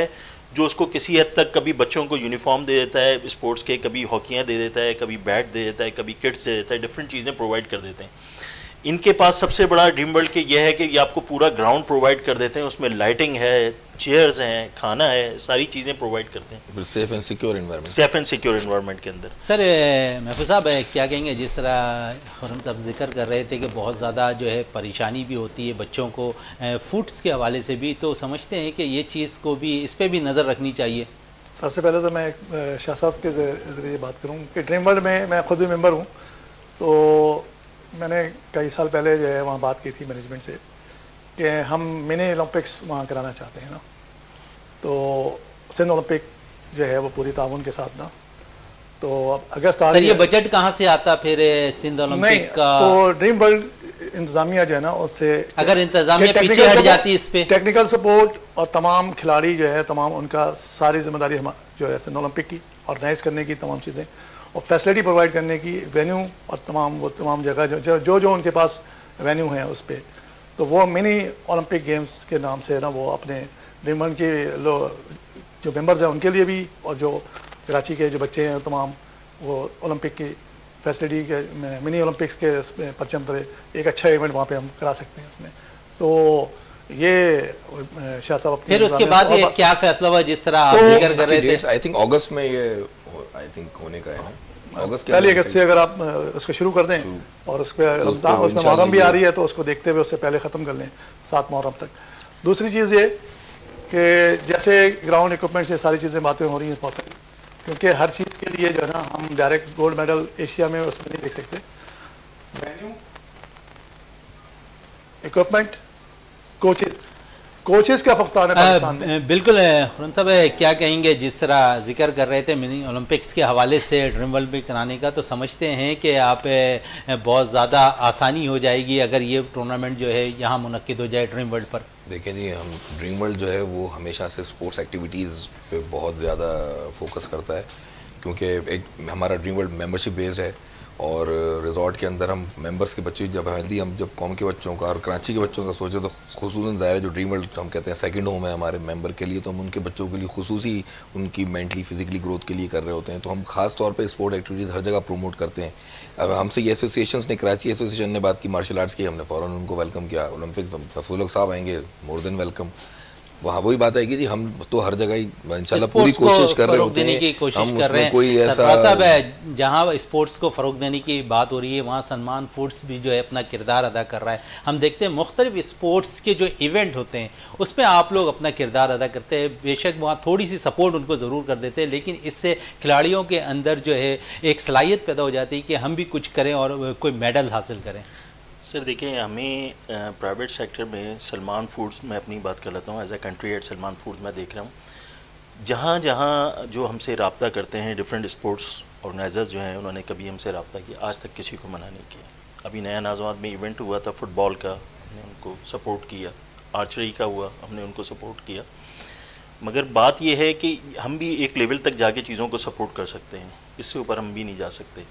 जो उसको किसी हद तक कभी बच्चों को यूनिफॉर्म दे देता है स्पोर्ट्स के, कभी हॉकियाँ दे देता है, कभी बैट दे देता है, कभी किट्स दे देता है, डिफरेंट चीज़ें प्रोवाइड कर देते हैं। इनके पास सबसे बड़ा ड्रीम वर्ल्ड के ये है कि ये आपको पूरा ग्राउंड प्रोवाइड कर देते हैं, उसमें लाइटिंग है, चेयर्स हैं, खाना है, सारी चीज़ें प्रोवाइड करते हैं safe and secure environment safe and secure environment के अंदर। सर महफूज साहब क्या कहेंगे, जिस तरह खुर्रम साहब जिक्र कर रहे थे कि बहुत ज़्यादा जो है परेशानी भी होती है बच्चों को फूड्स के हवाले से भी, तो समझते हैं कि ये चीज़ को भी, इस पर भी नज़र रखनी चाहिए? सबसे पहले तो मैं शाह साहब के ज़रिए बात करूँ कि ड्रीम वर्ल्ड में मैं खुद भी मेंबर हूँ, तो मैंने कई साल पहले जो है वहाँ बात की थी मैनेजमेंट से कि हम मिनी ओलंपिक्स वहाँ कराना चाहते हैं ना, तो सिंध ओलंपिक जो है वो पूरी ताउन के साथ ना, तो अब अगस्त आ रही है। ये बजट कहाँ से आता फिर सिंध ओलंपिक का? तो ड्रीम वर्ल्ड इंतज़ामिया जो है ना, उससे अगर इंतज़ामिया पीछे हट जाती इस पे, टेक्निकल सपोर्ट और तमाम खिलाड़ी जो है, तमाम उनका सारी जिम्मेदारी हम जो है सिंध ओलंपिक की ऑर्गेनाइज करने की, तमाम चीज़ें और फैसिलिटी प्रोवाइड करने की, वेन्यू और तमाम वो तमाम जगह जो जो जो, जो उनके पास वेन्यू है उस पर, तो वो मिनी ओलंपिक गेम्स के नाम से ना वो अपने ड्रीम वर्ल्ड के लो जो मेंबर्स हैं उनके लिए भी, और जो कराची के जो बच्चे हैं तमाम, वो ओलंपिक की फैसिलिटी के मिनी ओलंपिक्स के परचम तरह एक अच्छा इवेंट वहाँ पे हम करा सकते हैं उसमें। तो ये शाह साहब फिर उसके बाद ये क्या फैसला हुआ जिस तरह आप जिक्र कर रहे थे? आई थिंक अगस्त में ये आई थिंक होने का है ना, अगस्त के पहली अगस्त से अगर आप उसको शुरू कर दें और उस पर उसमें मुहर्रम भी आ रही है तो उसको देखते हुए उससे पहले ख़त्म कर लें सात मुहर्रम तक। दूसरी चीज़ ये कि जैसे ग्राउंड इक्विपमेंट से सारी चीज़ें बातें हो रही हैं पॉसिबल, क्योंकि हर चीज़ के लिए जो है ना हम डायरेक्ट गोल्ड मेडल एशिया में उसमें नहीं देख सकते। वेन्यू, इक्विपमेंट, कोचेस कोचेस का फख्तान है पाकिस्तान में। बिल्कुल खुर्रम साहब क्या कहेंगे, जिस तरह जिक्र कर रहे थे मिनी ओलंपिक्स के हवाले से ड्रीम वर्ल्ड में कराने का, तो समझते हैं कि आप बहुत ज़्यादा आसानी हो जाएगी अगर ये टूर्नामेंट जो है यहाँ मुनक्किद हो जाए ड्रीम वर्ल्ड पर? देखिए जी, हम ड्रीम वर्ल्ड जो है वो हमेशा से स्पोर्ट्स एक्टिविटीज़ पे बहुत ज़्यादा फोकस करता है, क्योंकि एक हमारा ड्रीम वर्ल्ड मेंबरशिप बेस्ड है और रिजॉर्ट के अंदर हम मेंबर्स के बच्चे जब हेल्दी हम जब कौम के बच्चों का और कराची के बच्चों का सोचे तो खुसूसन ज़ाहिर है जो ड्रीम वर्ल्ड हम कहते हैं सेकंड होम है हमारे मेंबर के लिए, तो हम उनके बच्चों के लिए खुसूसी उनकी मेंटली फिजिकली ग्रोथ के लिए कर रहे होते हैं। तो हम खास तौर पे स्पोर्ट एक्टिविटीज़ हर जगह प्रमोट करते हैं। अब हमसे ये एसोसिएशंस ने, कराची एसोसिएशन ने बात की मार्शल आर्ट्स की, हमने फ़ौरन उनको वेलकम किया। ओलंपिक्स महफूज साहब आएंगे, मोर देन वेलकम। वहाँ वही बात है कि जी हम तो हर जगह ही इंशाल्लाह पूरी कोशिश कर रहे होते हैं, हम उसमें कोई ऐसा जहाँ स्पोर्ट्स को फ़रोग देने की बात हो रही है वहाँ सलमान फूड्स भी जो है अपना किरदार अदा कर रहा है। हम देखते हैं मुख्तलिफ स्पोर्ट्स के जो इवेंट होते हैं उसमें आप लोग अपना किरदार अदा करते हैं, बेशक वहाँ थोड़ी सी सपोर्ट उनको ज़रूर कर देते हैं, लेकिन इससे खिलाड़ियों के अंदर जो है एक सलाहियत पैदा हो जाती है कि हम भी कुछ करें और कोई मेडल हासिल करें। सर देखिए, हमें प्राइवेट सेक्टर में सलमान फूड्स में अपनी बात कर लेता हूँ, as a country head Salman Foods मैं देख रहा हूँ, जहाँ जहाँ जो हमसे रब्ता करते हैं डिफरेंट स्पोर्ट्स ऑर्गेनाइजर्स जो हैं, उन्होंने कभी हमसे रब्ता किया, आज तक किसी को मना नहीं किया। अभी नया नाज़ाबाद में इवेंट हुआ था फुटबॉल का, हमने उनको सपोर्ट किया, आर्चरी का हुआ, हमने उनको सपोर्ट किया। मगर बात यह है कि हम भी एक लेवल तक जाके चीज़ों को सपोर्ट कर सकते हैं, इससे ऊपर हम भी नहीं जा सकते।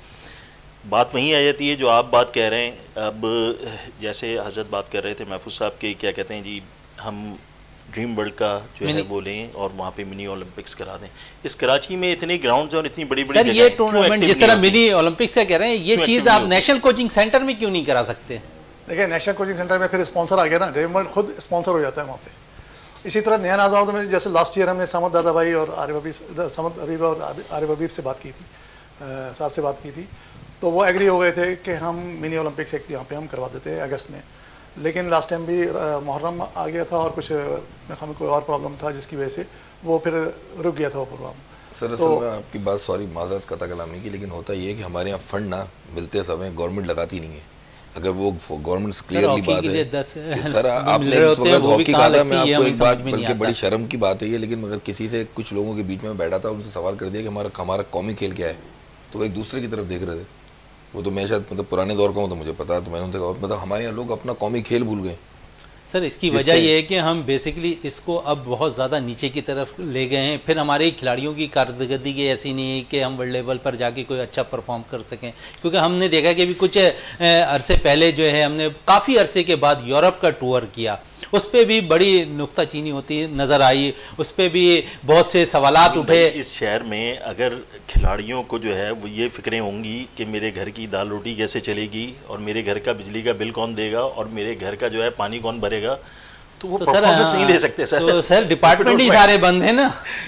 बात वहीं आ जाती है जो आप बात कह रहे हैं। अब जैसे हजरत बात कर रहे थे महफूज साहब के, क्या कहते हैं जी, हम ड्रीम वर्ल्ड का जो है वो लें और वहाँ पे मिनी ओलंपिक्स करा दें। इस कराची में इतने ग्राउंड्स और इतनी बड़ी बड़ी सर ये टूर्नामेंट जिस तरह मिनी ओलंपिक्स का कह रहे हैं, ये चीज़ आप नेशनल कोचिंग सेंटर में क्यों नहीं करा सकते? देखिए, नेशनल कोचिंग सेंटर में फिर स्पॉन्सर आ गया ना, ड्रीम वर्ल्ड खुद स्पॉन्सर हो जाता है वहाँ पे। इसी तरह नया नाज़ाबाद में जैसे लास्ट ईयर हमने समद दादा भाई और आरिफ हबीब समद हबीब और आरिफ हबीब से बात की थी, साहब से बात की थी, तो वो एग्री हो गए थे कि हम मिनी ओलंपिक्स एक यहाँ पे हम करवा देते हैं अगस्त में। लेकिन लास्ट टाइम भी मुहर्रम आ गया था और कुछ हमें कोई और प्रॉब्लम था जिसकी वजह से वो फिर रुक गया था वो प्रोग्राम। सर तो मैं आपकी बात, सॉरी माजरत कता कलामी की, लेकिन होता ये है कि हमारे यहाँ फंड ना मिलते समय गवर्नमेंट लगाती नहीं है। अगर वो गवर्नमेंट क्लियरली बात है सर, आपने इस वक्त हॉकी का था, मैं आपको एक बात, बल्कि बड़ी शर्म की बात है ये, लेकिन मगर किसी से कुछ लोगों के बीच में बैठा था, उनसे सवाल कर दिया कि हमारा हमारा कौमी खेल क्या है, तो एक दूसरे की तरफ देख रहे थे। वो तो मैं शायद मतलब पुराने दौर का हूँ तो मुझे पता है, तो मैंने उनसे कहा मतलब हमारे यहाँ लोग अपना कौमी खेल भूल गए। सर इसकी वजह यह है कि हम बेसिकली इसको अब बहुत ज़्यादा नीचे की तरफ ले गए हैं, फिर हमारे खिलाड़ियों की कारकर्दगी ऐसी नहीं है कि हम वर्ल्ड लेवल पर जाके कोई अच्छा परफॉर्म कर सकें। क्योंकि हमने देखा कि भी कुछ अरसे पहले जो है हमने काफ़ी अरसे के बाद यूरोप का टूर किया, उस पर भी बड़ी नुक्ताचीनी होती नज़र आई, उस पर भी बहुत से सवालात उठे। इस शहर में अगर खिलाड़ियों को जो है वो ये फिक्रें होंगी कि मेरे घर की दाल रोटी कैसे चलेगी और मेरे घर का बिजली का बिल कौन देगा और मेरे घर का जो है पानी कौन भरेगा, तो वो तो परफॉर्मेंस सर, नहीं दे सकते सर। तो सर डिपार्टमेंट ही सारे बंद है ना।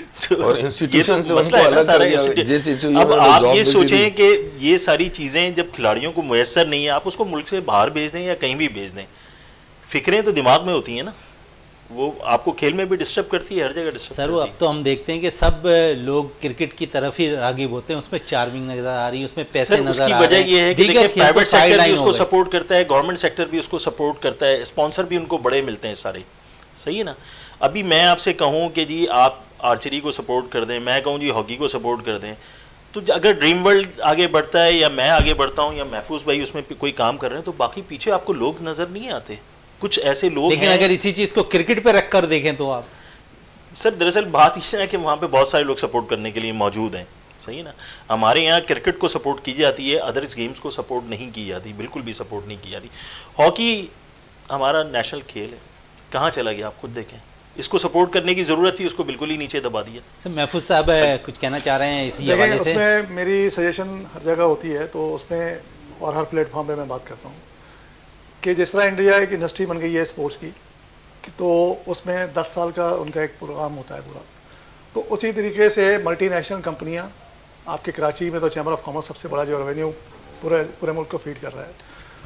और इंस्टीट्यूशन से उनको अलग कर दिया। जिस इशू अब आप ये सोचें कि ये सारी चीज़ें जब खिलाड़ियों को मुयसर नहीं है, आप उसको मुल्क से बाहर भेज दें या कहीं भी भेज दें, फिक्रें तो दिमाग में होती हैं ना, वो आपको खेल में भी डिस्टर्ब करती है, हर जगह डिस्टर्ब सर। वो अब तो हम देखते हैं कि सब लोग क्रिकेट की तरफ ही राग़िब होते हैं, उसमें चार्मिंग नजर आ रही है, उसमें पैसे नजर आ रहे हैं। उसकी वजह ये है कि देखिए प्राइवेट सेक्टर भी उसको सपोर्ट करता है, गवर्नमेंट सेक्टर भी उसको सपोर्ट करता है, स्पॉन्सर भी उनको बड़े मिलते हैं सारे, सही है ना। अभी मैं आपसे कहूँ कि जी आप आर्चरी को सपोर्ट कर दें, मैं कहूँ जी हॉकी को सपोर्ट कर दें, तो अगर ड्रीम वर्ल्ड आगे बढ़ता है या मैं आगे बढ़ता हूँ या महफूज भाई उसमें कोई काम कर रहे हैं, तो बाकी पीछे आपको लोग नज़र नहीं आते। कुछ ऐसे लोग लेकिन अगर इसी चीज़ को क्रिकेट पे रख कर देखें तो आप सर, दरअसल बात ये है कि वहाँ पे बहुत सारे लोग सपोर्ट करने के लिए मौजूद हैं, सही है ना। हमारे यहाँ क्रिकेट को सपोर्ट की जाती है, अदर्स गेम्स को सपोर्ट नहीं की जाती, बिल्कुल भी सपोर्ट नहीं की जाती। हॉकी हमारा नेशनल खेल है, कहाँ चला गया आप खुद देखें। इसको सपोर्ट करने की ज़रूरत थी, उसको बिल्कुल ही नीचे दबा दिया। सर महफूज साहब कुछ कहना चाह रहे हैं इसी हवाले से? उसमें मेरी सजेशन हर जगह होती है, तो उसमें और हर प्लेटफॉर्म पे मैं बात करता हूँ कि जिस तरह इंडिया एक इंडस्ट्री बन गई है स्पोर्ट्स की, तो उसमें दस साल का उनका एक प्रोग्राम होता है पूरा, तो उसी तरीके से मल्टीनेशनल कंपनियां, आपके कराची में तो चैम्बर ऑफ कॉमर्स सबसे बड़ा जो रेवेन्यू पूरे पूरे मुल्क को फीड कर रहा है,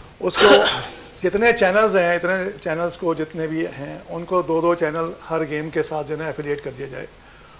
उसको जितने चैनल्स हैं, इतने चैनल्स को जितने भी हैं उनको दो दो चैनल हर गेम के साथ जो है एफिलिएट कर दिया जाए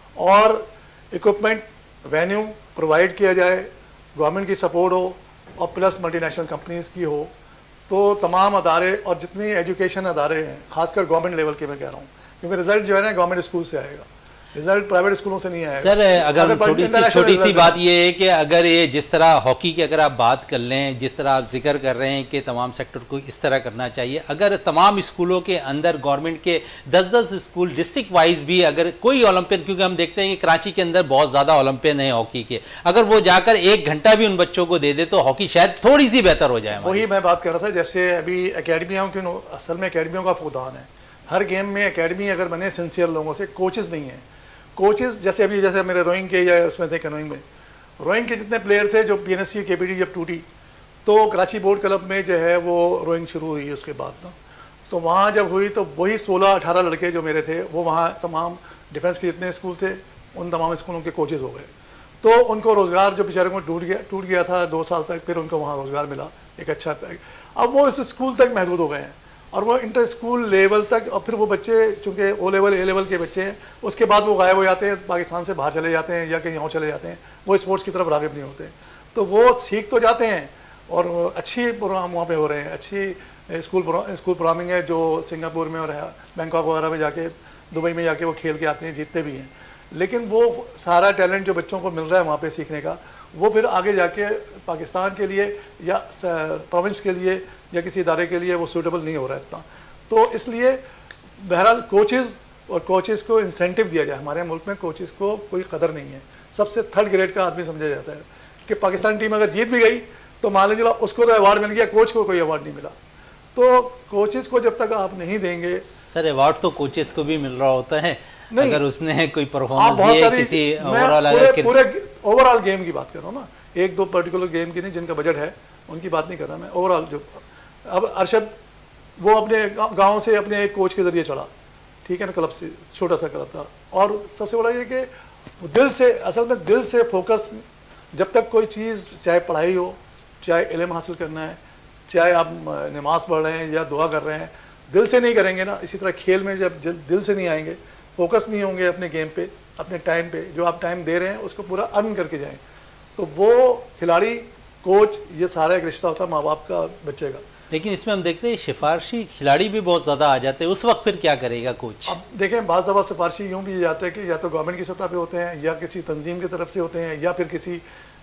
और इक्विपमेंट वेन्यू प्रोवाइड किया जाए, गवर्नमेंट की सपोर्ट हो और प्लस मल्टीनेशनल कंपनीज़ की हो, तो तमाम अदारे और जितनी एजुकेशन अदारे हैं, खासकर गवर्नमेंट लेवल के मैं कह रहा हूँ, क्योंकि रिजल्ट जो है ना गवर्नमेंट स्कूल से आएगा, रिजल्ट प्राइवेट स्कूलों से नहीं आएगा। सर अगर थोड़ी सी छोटी सी बात ये है कि अगर ये जिस तरह हॉकी की अगर आप बात कर लें, जिस तरह आप जिक्र कर रहे हैं कि तमाम सेक्टर को इस तरह करना चाहिए, अगर तमाम स्कूलों के अंदर गवर्नमेंट के दस दस स्कूल डिस्ट्रिक्ट वाइज भी अगर कोई ओलंपियन, क्योंकि हम देखते हैं कि कराची के अंदर बहुत ज़्यादा ओलंपियन है हॉकी के, अगर वो जाकर एक घंटा भी उन बच्चों को दे दे तो हॉकी शायद थोड़ी सी बेहतर हो जाए। वही मैं बात कर रहा था, जैसे अभी अकेडमियों की असल में अकेडमियों का फुकदान है, हर गेम में अकेडमी अगर बने सिंसियर लोगों से, कोचेज़ नहीं हैं। कोचेज़ जैसे अभी जैसे मेरे रोइंग के या उसमें थे कैनोइंग में, रोइंग के जितने प्लेयर थे जो पी एन एस सी के पी डी जब टूटी तो कराची बोर्ड क्लब में जो है वो रोइंग शुरू हुई उसके बाद ना, तो वहाँ जब हुई तो वही सोलह अठारह लड़के जो मेरे थे वो वहाँ तमाम डिफेंस के जितने स्कूल थे उन तमाम स्कूलों के कोचेज़ हो गए, तो उनको रोज़गार जो बेचारे को टूट गया टूट गया था दो साल तक, फिर उनको वहाँ रोज़गार मिला एक अच्छा पैक। अब वो इस स्कूल तक महदूद हो गए हैं और वो इंटर स्कूल लेवल तक, और फिर वो बच्चे चूँकि ओ लेवल ए लेवल के बच्चे हैं, उसके बाद वो गायब हो जाते हैं, पाकिस्तान से बाहर चले जाते हैं या कहीं और चले जाते हैं, वो स्पोर्ट्स की तरफ राग़िब नहीं होते, तो वो सीख तो जाते हैं और अच्छी प्रोग्राम वहाँ पे हो रहे हैं, अच्छी स्कूल स्कूल प्रोग्रामिंग है जो सिंगापुर में और बैंकॉक वगैरह में जाके, दुबई में जाके वो खेल के आते हैं, जीतते भी हैं, लेकिन वो सारा टैलेंट जो बच्चों को मिल रहा है वहाँ पे सीखने का, वो फिर आगे जाके पाकिस्तान के लिए या प्रोविंस के लिए या किसी इदारे के लिए वो सूटेबल नहीं हो रहा है इतना, तो इसलिए बहरहाल कोचेज़ और कोचेज़ को इंसेंटिव दिया जाए। हमारे मुल्क में कोचेज़ को कोई कदर नहीं है, सबसे थर्ड ग्रेड का आदमी समझा जाता है कि पाकिस्तान टीम अगर जीत भी गई तो मान लीजिए उसको तो अवार्ड मिल गया, कोच को कोई अवार्ड नहीं मिला, तो कोचेज़ को जब तक आप नहीं देंगे। सर अवार्ड तो कोचेज़ को भी मिल रहा होता है नहीं, अगर उसने कोई परफॉर्मेंस दी है किसी ओवरऑल, पूरे पूरे ओवरऑल गेम की बात कर रहा हूँ ना, एक दो पर्टिकुलर गेम की नहीं, जिनका बजट है उनकी बात नहीं कर रहा मैं, ओवरऑल जो अब अरशद वो अपने गांव से अपने एक कोच के ज़रिए चढ़ा, ठीक है ना, क्लब से, छोटा सा क्लब था, और सबसे बड़ा ये कि दिल से, असल में दिल से फोकस, जब तक कोई चीज़ चाहे पढ़ाई हो, चाहे इल्म हासिल करना है, चाहे आप नमाज़ पढ़ रहे हैं या दुआ कर रहे हैं, दिल से नहीं करेंगे ना, इसी तरह खेल में जब दिल, दिल से नहीं आएंगे, फोकस नहीं होंगे अपने गेम पे, अपने टाइम पे, जो आप टाइम दे रहे हैं उसको पूरा अर्न करके जाएं, तो वो खिलाड़ी कोच ये सारा एक रिश्ता होता है माँ बाप का बच्चे का। लेकिन इसमें हम देखते हैं सिफारशी खिलाड़ी भी बहुत ज़्यादा आ जाते हैं, उस वक्त फिर क्या करेगा कोच? अब देखें बाज़ दफ़ा सिफारशी यूँ भी जाता है कि या तो गवर्नमेंट की सतह पे होते हैं या किसी तंजीम की तरफ से होते हैं या फिर किसी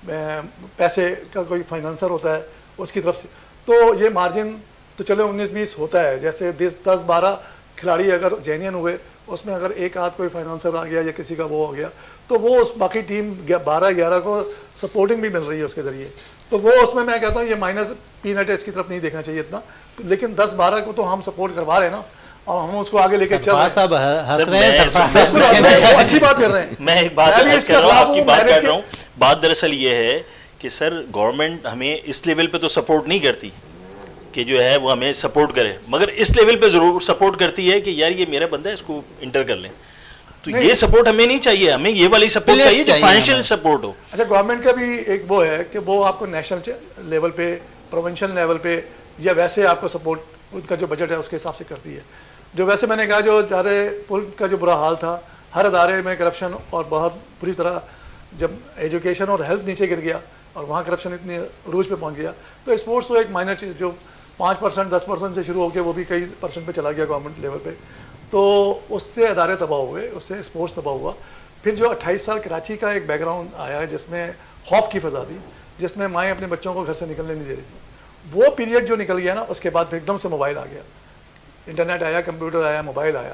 पैसे का कोई फाइनेंसर होता है उसकी तरफ से, तो ये मार्जिन तो चलो उन्नीस बीस होता है, जैसे बीस दस बारह खिलाड़ी अगर जेन्युइन हुए उसमें अगर एक आध कोई फाइनेंसर आ गया या किसी का वो हो गया तो वो उस बाकी टीम बारह ग्यारह को सपोर्टिंग भी मिल रही है उसके ज़रिए, तो वो उसमें मैं कहता हूँ ये माइनस पीनट है, इसकी तरफ नहीं देखना चाहिए इतना, लेकिन दस बारह को तो हम सपोर्ट करवा रहे हैं ना। और हम उसको आगे लेके चल रहे हैं। साहब हंस सर, रहे हैं, मैं- सरफराज सर, साहब मैं- कहना मैं- चाह रहे हैं। अच्छी बात कर रहे हैं। मैं एक बात मैं भी अर्ज इसके कर रहा हूँ, खिलाफ आपकी हूँ, बात मैरिट कर के- रहा हूँ। बात दरअसल ये है कि सर गवर्नमेंट हमें इस लेवल पे तो सपोर्ट नहीं करती कि जो है वो हमें सपोर्ट करे, मगर इस लेवल पे ज़रूर सपोर्ट करती है कि यार ये मेरा बंदा है, इसको इंटर कर लें। तो ये सपोर्ट हमें नहीं चाहिए, हमें ये वाली सपोर्ट Players चाहिए जो चाहिए फाइनेंशियल हमें। सपोर्ट हो। अच्छा, गवर्नमेंट का भी एक वो है कि वो आपको नेशनल लेवल पे, प्रोविंशियल लेवल पे या वैसे आपको सपोर्ट उनका जो बजट है उसके हिसाब से करती है। जो वैसे मैंने कहा जो अदारे पुल का जो बुरा हाल था, हर अदारे में करप्शन और बहुत बुरी तरह, जब एजुकेशन और हेल्थ नीचे गिर गया और वहाँ करप्शन इतनी रूज पे पहुँच गया, तो स्पोर्ट्स तो एक माइनर चीज़ जो पाँच परसेंट दस परसेंट से शुरू होकर वो भी कई परसेंट पे चला गया गवर्नमेंट लेवल पे, तो उससे अदारे तबाह हुए, उससे स्पोर्ट्स तबाह हुआ। फिर जो अट्ठाईस साल कराची का एक बैकग्राउंड आया जिसमें खौफ की फजा थी, जिसमें माएँ अपने बच्चों को घर से निकलने नहीं दे रही थी, वो पीरियड जो निकल गया ना, उसके बाद फिर एकदम से मोबाइल आ गया, इंटरनेट आया, कंप्यूटर आया, मोबाइल आया,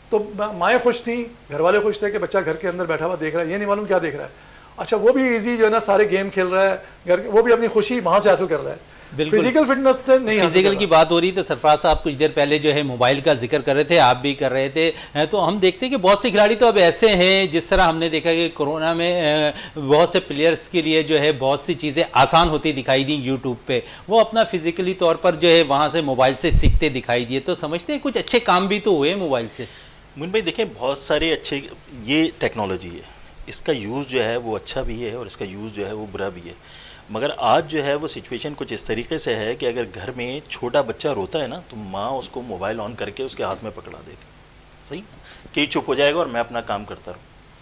तो माएँ खुश थी, घर वाले खुश थे कि बच्चा घर के अंदर बैठा हुआ देख रहा है, ये नहीं मालूम क्या देख रहा है। अच्छा, वो भी इजी जो है ना सारे गेम खेल रहा है घर, वो भी अपनी खुशी वहाँ से हासिल कर रहा है, फिजिकल फिटनेस से नहीं। फिजिकल की बात हो रही तो सरफराज साहब कुछ देर पहले जो है मोबाइल का जिक्र कर रहे थे, आप भी कर रहे थे, तो हम देखते हैं कि बहुत से खिलाड़ी तो अब ऐसे हैं, जिस तरह हमने देखा कि कोरोना में बहुत से प्लेयर्स के लिए जो है बहुत सी चीज़ें आसान होती दिखाई दी यूट्यूब पे, वो अपना फिजिकली तौर पर जो है वहाँ से मोबाइल से सीखते दिखाई दिए। तो समझते हैं कुछ अच्छे काम भी तो हुए मोबाइल से। मुन भाई देखें, बहुत सारे अच्छे, ये टेक्नोलॉजी है, इसका यूज़ जो है वो अच्छा भी है और इसका यूज़ जो है वो बुरा भी है। मगर आज जो है वो सिचुएशन कुछ इस तरीके से है कि अगर घर में छोटा बच्चा रोता है ना, तो माँ उसको मोबाइल ऑन करके उसके हाथ में पकड़ा देती, सही कि चुप हो जाएगा और मैं अपना काम करता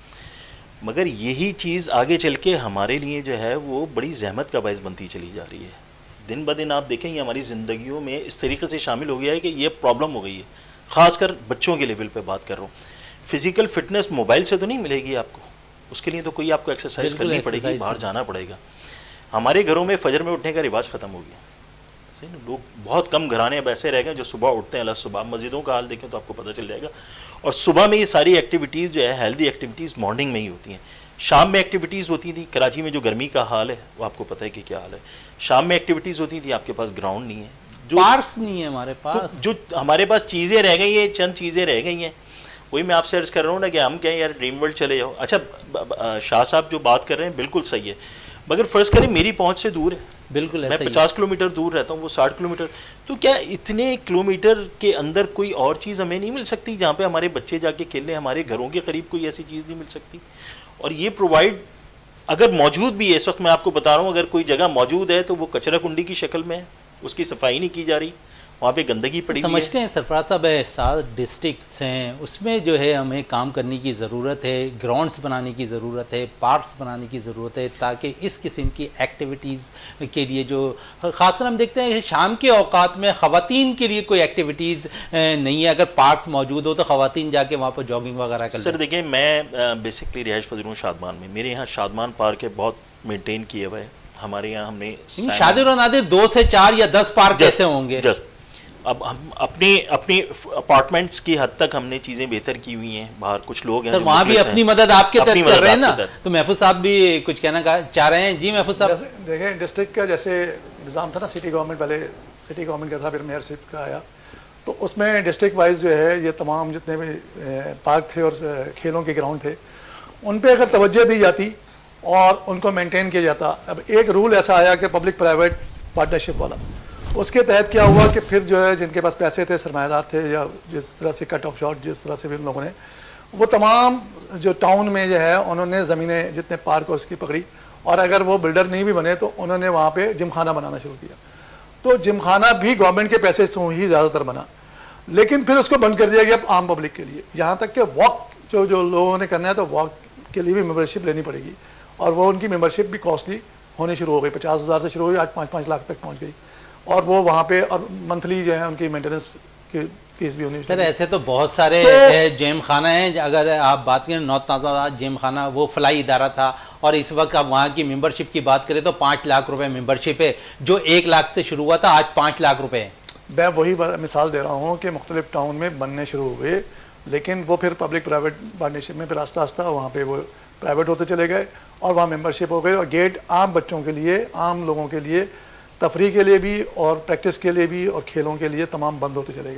रहूँ। मगर यही चीज़ आगे चल के हमारे लिए जो है वो बड़ी जहमत का बायस बनती चली जा रही है। दिन ब दिन आप देखें ये हमारी ज़िंदगियों में इस तरीके से शामिल हो गया है कि ये प्रॉब्लम हो गई है, ख़ासकर बच्चों के लेवल पर बात कर रहा हूँ। फिज़िकल फिटनेस मोबाइल से तो नहीं मिलेगी आपको, उसके लिए तो कोई आपको एक्सरसाइज करनी पड़ेगी, बाहर जाना पड़ेगा। हमारे घरों में फजर में उठने का रिवाज ख़त्म हो गया, सही ना। लोग बहुत कम घराने अब ऐसे रह गए जो सुबह उठते हैं। अल्लाह सुबह मस्जिदों का हाल देखें तो आपको पता चल जाएगा। और सुबह में ये सारी एक्टिविटीज़ जो है हेल्दी एक्टिविटीज़ मॉर्निंग में ही होती हैं। शाम में एक्टिविटीज़ होती थी, कराची में जो गर्मी का हाल है वो आपको पता है कि क्या हाल है। शाम में एक्टिविटीज़ होती थी, आपके पास ग्राउंड नहीं है, जो पार्क्स नहीं है हमारे पास, तो जो हमारे पास चीज़ें रह गई हैं, चंद चीज़ें रह गई हैं। वही मैं आपसे अर्ज कर रहा हूँ ना कि हम क्या यार ड्रीम वर्ल्ड चले जाओ। अच्छा, शाह साहब जो बात कर रहे हैं बिल्कुल सही है, मगर फ़र्ज़ करें मेरी पहुंच से दूर है, बिल्कुल मैं पचास किलोमीटर दूर रहता हूँ, वो साठ किलोमीटर, तो क्या इतने किलोमीटर के अंदर कोई और चीज़ हमें नहीं मिल सकती जहाँ पे हमारे बच्चे जाके खेलें? हमारे घरों के करीब कोई ऐसी चीज़ नहीं मिल सकती? और ये प्रोवाइड अगर मौजूद भी है, इस वक्त मैं आपको बता रहा हूँ, अगर कोई जगह मौजूद है तो वो कचरा कुंडी की शक्ल में है, उसकी सफाई नहीं की जा रही, वहाँ पे गंदगी पड़ी हुई है। समझते हैं सरफराज साहब सात डिस्ट्रिक्ट्स हैं, उसमें जो है हमें काम करने की ज़रूरत है, ग्राउंड्स बनाने की ज़रूरत है, पार्क्स बनाने की ज़रूरत है, ताकि इस किस्म की एक्टिविटीज़ के लिए जो ख़ासकर हम देखते हैं शाम के औकात में ख़वातीन के लिए कोई एक्टिविटीज़ नहीं है। अगर पार्क्स मौजूद हो तो ख़वातीन जाके वहाँ पर जॉगिंग वगैरह कर। सर देखिए, मैं बेसिकली रिहाइश पजीर हूँ शादमान में, मेरे यहाँ शादमान पार्क है, बहुत मेनटेन किए हुए है हमारे यहाँ। हमने शादिर और नादिर दो से चार या दस पार्क कैसे होंगे? जस्ट अब हम अपने अपने अपार्टमेंट्स की हद तक हमने चीज़ें बेहतर की हुई हैं। बाहर कुछ लोग हैं सर वहाँ भी अपनी मदद आपके तहत कर रहे हैं ना, तो महफूज साहब भी कुछ कहना चाह रहे हैं। जी महफूज साहब। देखें, डिस्ट्रिक्ट का जैसे निज़ाम था ना, सिटी गवर्नमेंट पहले सिटी गवर्नमेंट का था, फिर मेयरशिप का आया, तो उसमें डिस्ट्रिक्ट वाइज जो है ये तमाम जितने भी पार्क थे और खेलों के ग्राउंड थे, उन पर अगर तवज्जो दी जाती और उनको मेनटेन किया जाता। अब एक रूल ऐसा आया कि पब्लिक प्राइवेट पार्टनरशिप वाला, उसके तहत क्या हुआ कि फिर जो है जिनके पास पैसे थे, सरमायादार थे, या जिस तरह से कट ऑफ शॉट जिस तरह से भी उन लोगों ने, वो तमाम जो टाउन में जो है उन्होंने ज़मीनें जितने पार्क और उसकी पकड़ी, और अगर वो बिल्डर नहीं भी बने तो उन्होंने वहाँ पे जिम खाना बनाना शुरू किया। तो जिम खाना भी गवर्नमेंट के पैसे से ही ज़्यादातर बना, लेकिन फिर उसको बंद कर दिया गया आम पब्लिक के लिए। यहाँ तक कि वॉक जो जो लोगों ने करना है तो वॉक के लिए भी मेम्बरशिप लेनी पड़ेगी, और वो उनकी मेम्बरशिप भी कॉस्टली होनी शुरू हो गई, पचास हज़ार से शुरू हुई, आज पाँच पाँच लाख तक पहुँच गई। और वो वहाँ पे और मंथली जो है उनकी मेंटेनेंस की फीस भी होनी। सर ऐसे तो बहुत सारे तो, जिम खाना है। अगर आप बात करें नॉर्थ ताजा जिम खाना, वो फलाई इदारा था, और इस वक्त आप वहाँ की मेंबरशिप की बात करें तो पाँच लाख रुपए मेंबरशिप है, जो एक लाख से शुरू हुआ था आज पाँच लाख रुपए है। मैं वही मिसाल दे रहा हूँ कि मुख्तलिफ टाउन में बनने शुरू हुए, लेकिन वो फिर पब्लिक प्राइवेट पार्टनरशिप में फिर आस्ता आस्ता वहाँ पे वो प्राइवेट होते चले गए और वहाँ मेंबरशिप हो गई, और गेट आम बच्चों के लिए, आम लोगों के लिए, तफरीह के लिए भी और प्रैक्टिस के लिए भी और खेलों के लिए तमाम बंद होते चले गए।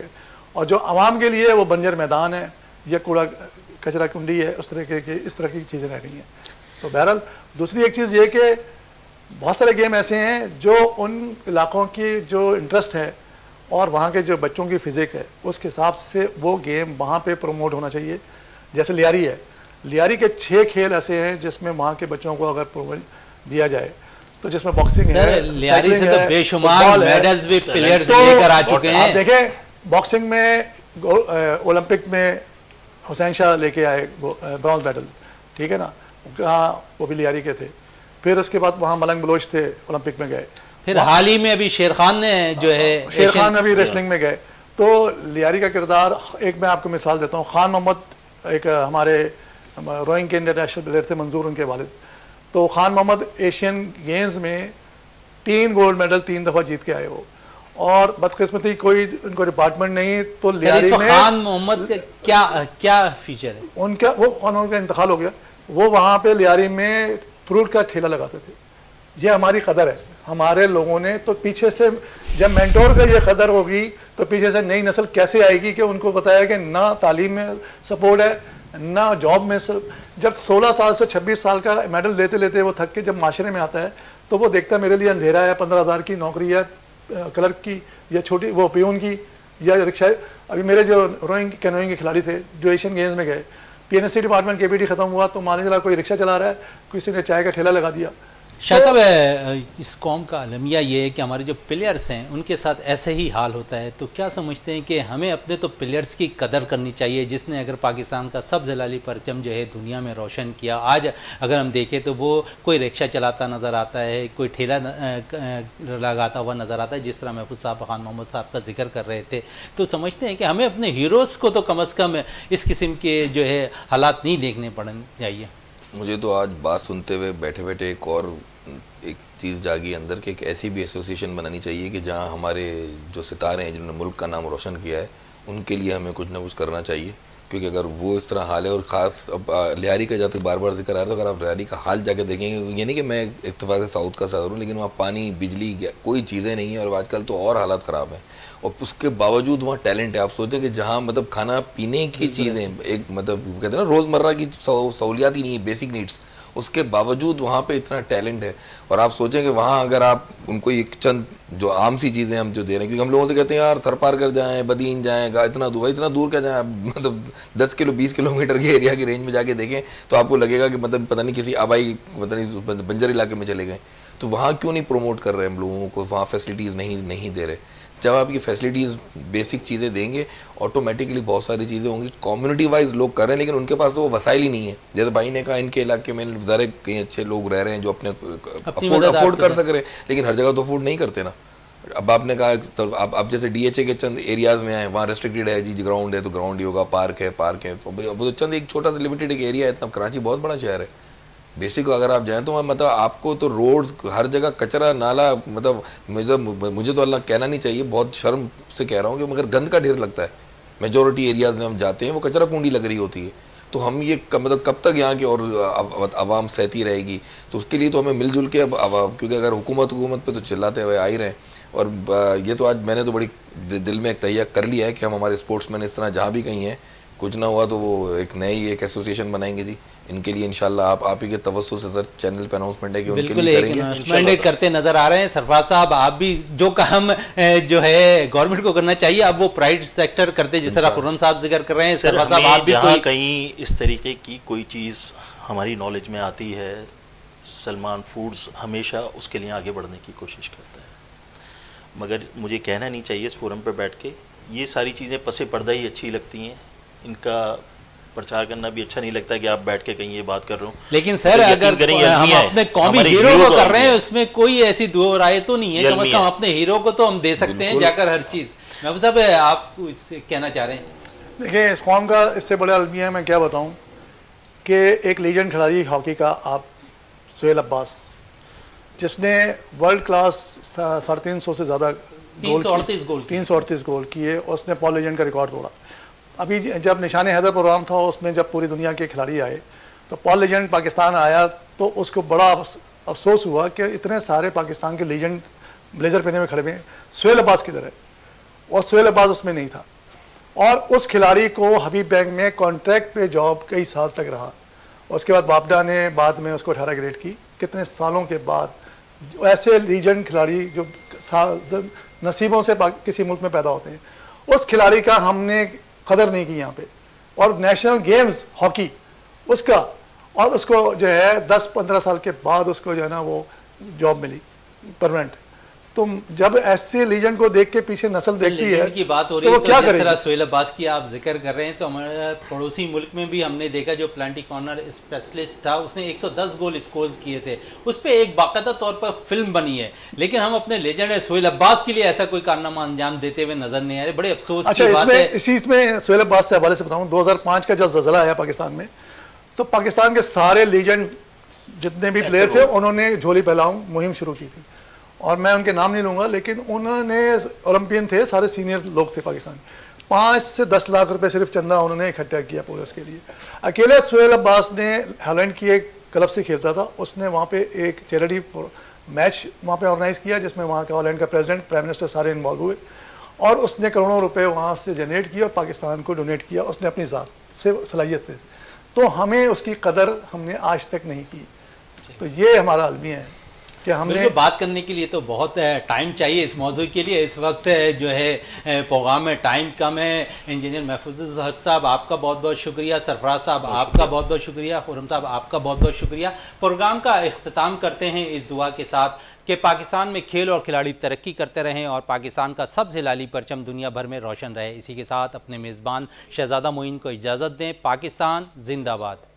और जो आवाम के लिए वो बंजर मैदान है, ये कूड़ा कचरा कुंडी है, उस तरह के इस तरह की चीज़ें रह गई हैं। तो बहरहाल दूसरी एक चीज़ ये कि बहुत सारे गेम ऐसे हैं जो उन इलाकों की जो इंटरेस्ट है और वहाँ के जो बच्चों की फिज़िक्स है उसके हिसाब से वो गेम वहाँ पे प्रमोट होना चाहिए। जैसे लियारी है, लियारी के छः खेल ऐसे हैं जिसमें वहाँ के बच्चों को अगर प्रमोट दिया जाए, तो जिसमें बॉक्सिंग है, लियारी से तो बेशुमार मेडल्स भी प्लेयर्स लेकर आ चुके हैं। आप देखें बॉक्सिंग में ओलंपिक में हुसैन शाह लेके आए ब्रॉन्ज मेडल, ठीक है ना, कहाँ वो भी लियारी के थे। फिर उसके बाद वहाँ मलंग बलोच थे, ओलंपिक में गए। फिर हाल ही में अभी शेर खान ने जो है शेर खान अभी रेसलिंग में गए। तो लियारी का किरदार, एक मैं आपको मिसाल देता हूँ, खान मोहम्मद एक हमारे रोइंग के इंटरनेशनल प्लेयर थे, मंजूर उनके वालिद। तो खान मोहम्मद एशियन गेम्स में तीन गोल्ड मेडल तीन दफ़ा जीत के आए वो, और बदकिस्मती कोई उनको डिपार्टमेंट नहीं। तो लियारी में खान मोहम्मद का क्या क्या फीचर है? उनका वो उनका इंतकाल हो गया। वो वहाँ पे लियारी में फ्रूट का ठेला लगाते थे। ये हमारी कदर है, हमारे लोगों ने तो पीछे से, जब मेंटोर का ये कदर होगी तो पीछे से नई नस्ल कैसे आएगी कि उनको बताया कि ना तालीम में सपोर्ट है ना जॉब में। जब सोलह साल से छब्बीस साल का मेडल लेते लेते वो थक के जब माशरे में आता है तो वो देखता है मेरे लिए अंधेरा है, पंद्रह हज़ार की नौकरी है क्लर्क की या छोटी वो पियून की या रिक्शा। अभी मेरे जो रोइंग कैनोइंग के खिलाड़ी थे जो एशियन गेम्स में गए, पीएनएससी डिपार्टमेंट के बीटी खत्म हुआ तो मान चला कोई रिक्शा चला रहा है, किसी ने चाय का ठेला लगा दिया। शायद साहब इस कौम का अलमिया ये है कि हमारे जो प्लेयर्स हैं उनके साथ ऐसे ही हाल होता है। तो क्या समझते हैं कि हमें अपने तो प्लेयर्स की कदर करनी चाहिए, जिसने अगर पाकिस्तान का सब जलाली परचम जो है दुनिया में रोशन किया। आज अगर हम देखें तो वो कोई रिक्शा चलाता नज़र आता है, कोई ठेला लगाता हुआ नज़र आता है, जिस तरह महफूज साहब खान मोहम्मद साहब का जिक्र कर रहे थे। तो समझते हैं कि हमें अपने हीरोज़ को तो कम अज़ कम इस किस्म के जो है हालात नहीं देखने पड़ने चाहिए। मुझे तो आज बात सुनते हुए बैठे बैठे एक और एक चीज़ जागी अंदर कि एक ऐसी भी एसोसिएशन बनानी चाहिए कि जहां हमारे जो सितारे हैं जिन्होंने मुल्क का नाम रोशन किया है उनके लिए हमें कुछ ना कुछ करना चाहिए। क्योंकि अगर वो इस तरह हाल है, और ख़ास अब लियारी का जहाँ तक बार बार जिक्र आ रहा है, तो अगर आप लियारी का हाल जाके देखेंगे, ये नहीं कि मैं इत्तेफाक से साउथ का सदर हूँ, लेकिन वहाँ पानी बिजली कोई चीज़ें नहीं है, और आजकल तो और हालात ख़राब हैं। और उसके बावजूद वहाँ टैलेंट है। आप सोचें कि जहाँ मतलब खाना पीने की चीज़ें एक मतलब कहते हैं ना रोज़मर्रा की सहूलियात ही नहीं है, बेसिक नीड्स, उसके बावजूद वहाँ पे इतना टैलेंट है। और आप सोचें कि वहाँ अगर आप उनको एक चंद जो आम सी चीज़ें हम जो दे रहे हैं, क्योंकि हम लोगों से कहते हैं यार थरपार कर जाएं, बदीन जाएं, इतना दूर इतना दूर क्या जाएं, मतलब दस किलो बीस किलोमीटर के एरिया की रेंज में जाके देखें तो आपको लगेगा कि मतलब पता नहीं किसी आबाई पता नहीं बंजर इलाके में चले गए। तो वहाँ क्यों नहीं प्रमोट कर रहे हम लोगों को, वहाँ फैसिलिटीज़ नहीं नहीं दे रहे। जब आप ये फैसिलिटीज़ बेसिक चीज़ें देंगे ऑटोमेटिकली बहुत सारी चीज़ें होंगी। कम्युनिटी वाइज लोग कर रहे हैं लेकिन उनके पास तो वो वसाइल ही नहीं है। जैसे भाई ने कहा इनके इलाके में ज़रा कई अच्छे लोग रह रहे हैं जो अपने अफोर्ड अफोर्ड कर सक रहे हैं, लेकिन हर जगह तो अफोर्ड नहीं करते ना। अब आपने कहा तो आप आप जैसे डीएचए के चंद एरियाज़ में आए, वहाँ रेस्ट्रिक्टेड है जी, ग्राउंड है तो ग्राउंड ही होगा, पार्क है पार्क है, तो वो तो चंद एक छोटा सा लिमिटेड एक एरिया है। इतना कराची बहुत बड़ा शहर है। बेसिक अगर आप जाएं तो मतलब आपको तो रोड्स हर जगह कचरा नाला, मतलब मुझे मुझे तो अल्लाह कहना नहीं चाहिए, बहुत शर्म से कह रहा हूँ कि मगर गंद का ढेर लगता है। मेजॉरिटी एरियाज़ में हम जाते हैं वो कचरा कुंडी लग रही होती है। तो हम ये मतलब कब तक यहाँ की और आवाम सहती रहेगी? तो उसके लिए तो हमें मिलजुल के अब अब क्योंकि अगर हुकूमत हुकूमत पे तो चिल्लाते हुए आ ही रहे हैं। और ये तो आज मैंने तो बड़ी दिल में एक तैयार कर लिया है कि हम हमारे स्पोर्ट्समैन इस तरह जहाँ भी कहीं हैं, कुछ ना हुआ तो वो एक नई एक एसोसिएशन बनाएंगे जी। इनके लिए इंशाल्लाह आप आप ही के तवज्जो से सर चैनल पे अनाउंसमेंट है कि उनके लिए करेंगे, करते नजर आ रहे हैं। सरफराज साहब आप भी जो काम जो है गवर्नमेंट को करना चाहिए अब वो प्राइवेट सेक्टर करते, जिस तरह खुर्रम साहब जिक्र कर रहे हैं। सरफराज साहब आप भी कोई कहीं इस तरीके की कोई चीज़ हमारी नॉलेज में आती है, सलमान फूड्स हमेशा उसके लिए आगे बढ़ने की कोशिश करता है। मगर मुझे कहना नहीं चाहिए इस फोरम पर बैठ के, ये सारी चीज़ें पसे पर्दा ही अच्छी लगती हैं, इनका प्रचार करना भी अच्छा नहीं लगता कि आप बैठ के कहीं ये बात कर रहे हो। लेकिन सर अगर हम अपने कौमी हीरो को कर रहे हैं उसमें कोई ऐसी दो राय तो नहीं है, कम से कम अपने हीरो को तो हम दे सकते हैं जाकर हर चीज़। महबूब साहब आप इससे कहना चाह रहे हैं? देखिए इस कौम का इससे बड़ा अलमिया मैं क्या बताऊँ कि एक लीजेंड खिलाड़ी हॉकी का आप सुहेल अब्बास, जिसने वर्ल्ड क्लास साढ़े तीन सौ से ज़्यादा तीन सौ अड़तीस गोल तीन सौ अड़तीस गोल किए, उसने पॉल लीजेंड का रिकॉर्ड तोड़ा। अभी जब निशान हैदर प्रोग्राम था उसमें जब पूरी दुनिया के खिलाड़ी आए तो पॉल लीजेंड पाकिस्तान आया तो उसको बड़ा अफसोस हुआ कि इतने सारे पाकिस्तान के लीजेंड ब्लेजर पहने में खड़े हुए हैं, सुहेल अब्बास किधर है? और सुहेल अब्बास उसमें नहीं था। और उस खिलाड़ी को हबीब बैंक में कॉन्ट्रैक्ट पे जॉब कई साल तक रहा। उसके बाद बापडा ने बाद में उसको अठारह ग्रेड की। कितने सालों के बाद ऐसे लीजेंड खिलाड़ी जो नसीबों से किसी मुल्क में पैदा होते हैं, उस खिलाड़ी का हमने कदर नहीं की यहाँ पे। और नेशनल गेम्स हॉकी उसका, और उसको जो है दस पंद्रह साल के बाद उसको जो है ना वो जॉब मिली परमानेंट। तो जब ऐसे लीजेंड को देख के पीछे नस्ल देखती है की बात हो रही तो है, वो क्या तो करेगी? सोहेल अब्बास की आप जिक्र कर रहे हैं, तो हमारे पड़ोसी मुल्क में भी हमने देखा जो प्लांटी कॉर्नर स्पेशलिस्ट था, उसने एक सौ दस गोल स्कोर किए थे। उस पर एक बाकायदा तौर पर फिल्म बनी है, लेकिन हम अपने लेजेंड सोहेल अब्बास के लिए ऐसा कोई कारनामा अंजाम देते हुए नजर नहीं आ रहे। बड़े अफसोस अच्छा, की बात इसमें है। इसी इसमें सोहेल अब्बास से हवाले से बताऊं, दो हज़ार पाँच का जब ज़लज़ला आया पाकिस्तान में, तो पाकिस्तान के सारे लीजेंड जितने भी प्लेयर थे उन्होंने झोली फैलाऊं मुहिम शुरू की थी। और मैं उनके नाम नहीं लूँगा, लेकिन उन्होंने ओलंपियन थे, सारे सीनियर लोग थे पाकिस्तान, पाँच से दस लाख रुपए सिर्फ चंदा उन्होंने इकट्ठा किया पूरे उसके लिए। अकेले सोहेल अब्बास ने हॉलैंड की एक क्लब से खेलता था, उसने वहाँ पे एक चैरिटी मैच वहाँ पे ऑर्गेनाइज़ किया जिसमें वहाँ का हॉलैंड का प्रेसिडेंट, प्राइम मिनिस्टर सारे इन्वॉल्व हुए, और उसने करोड़ों रुपए वहाँ से जनरेट किया और पाकिस्तान को डोनेट किया उसने अपनी ज़ात से, सलाहियत से। तो हमें उसकी कदर हमने आज तक नहीं की। तो ये हमारा अलमिया है कि हमने बात करने के लिए तो बहुत टाइम चाहिए इस मौजू के लिए। इस वक्त जो है प्रोग्राम में टाइम कम है। इंजीनियर महफूजुल हक साहब आपका बहुत बहुत शुक्रिया, सरफराज साहब आपका बहुत बहुत शुक्रिया, खुर्रम साहब आपका बहुत बहुत शुक्रिया। प्रोग्राम का इख्तिताम करते हैं इस दुआ के साथ कि पाकिस्तान में खेल और खिलाड़ी तरक्की करते रहें और पाकिस्तान का सबसे लाली परचम दुनिया भर में रोशन रहे। इसी के साथ अपने मेज़बान शहजादा मोइन को इजाज़त दें। पाकिस्तान जिंदाबाद।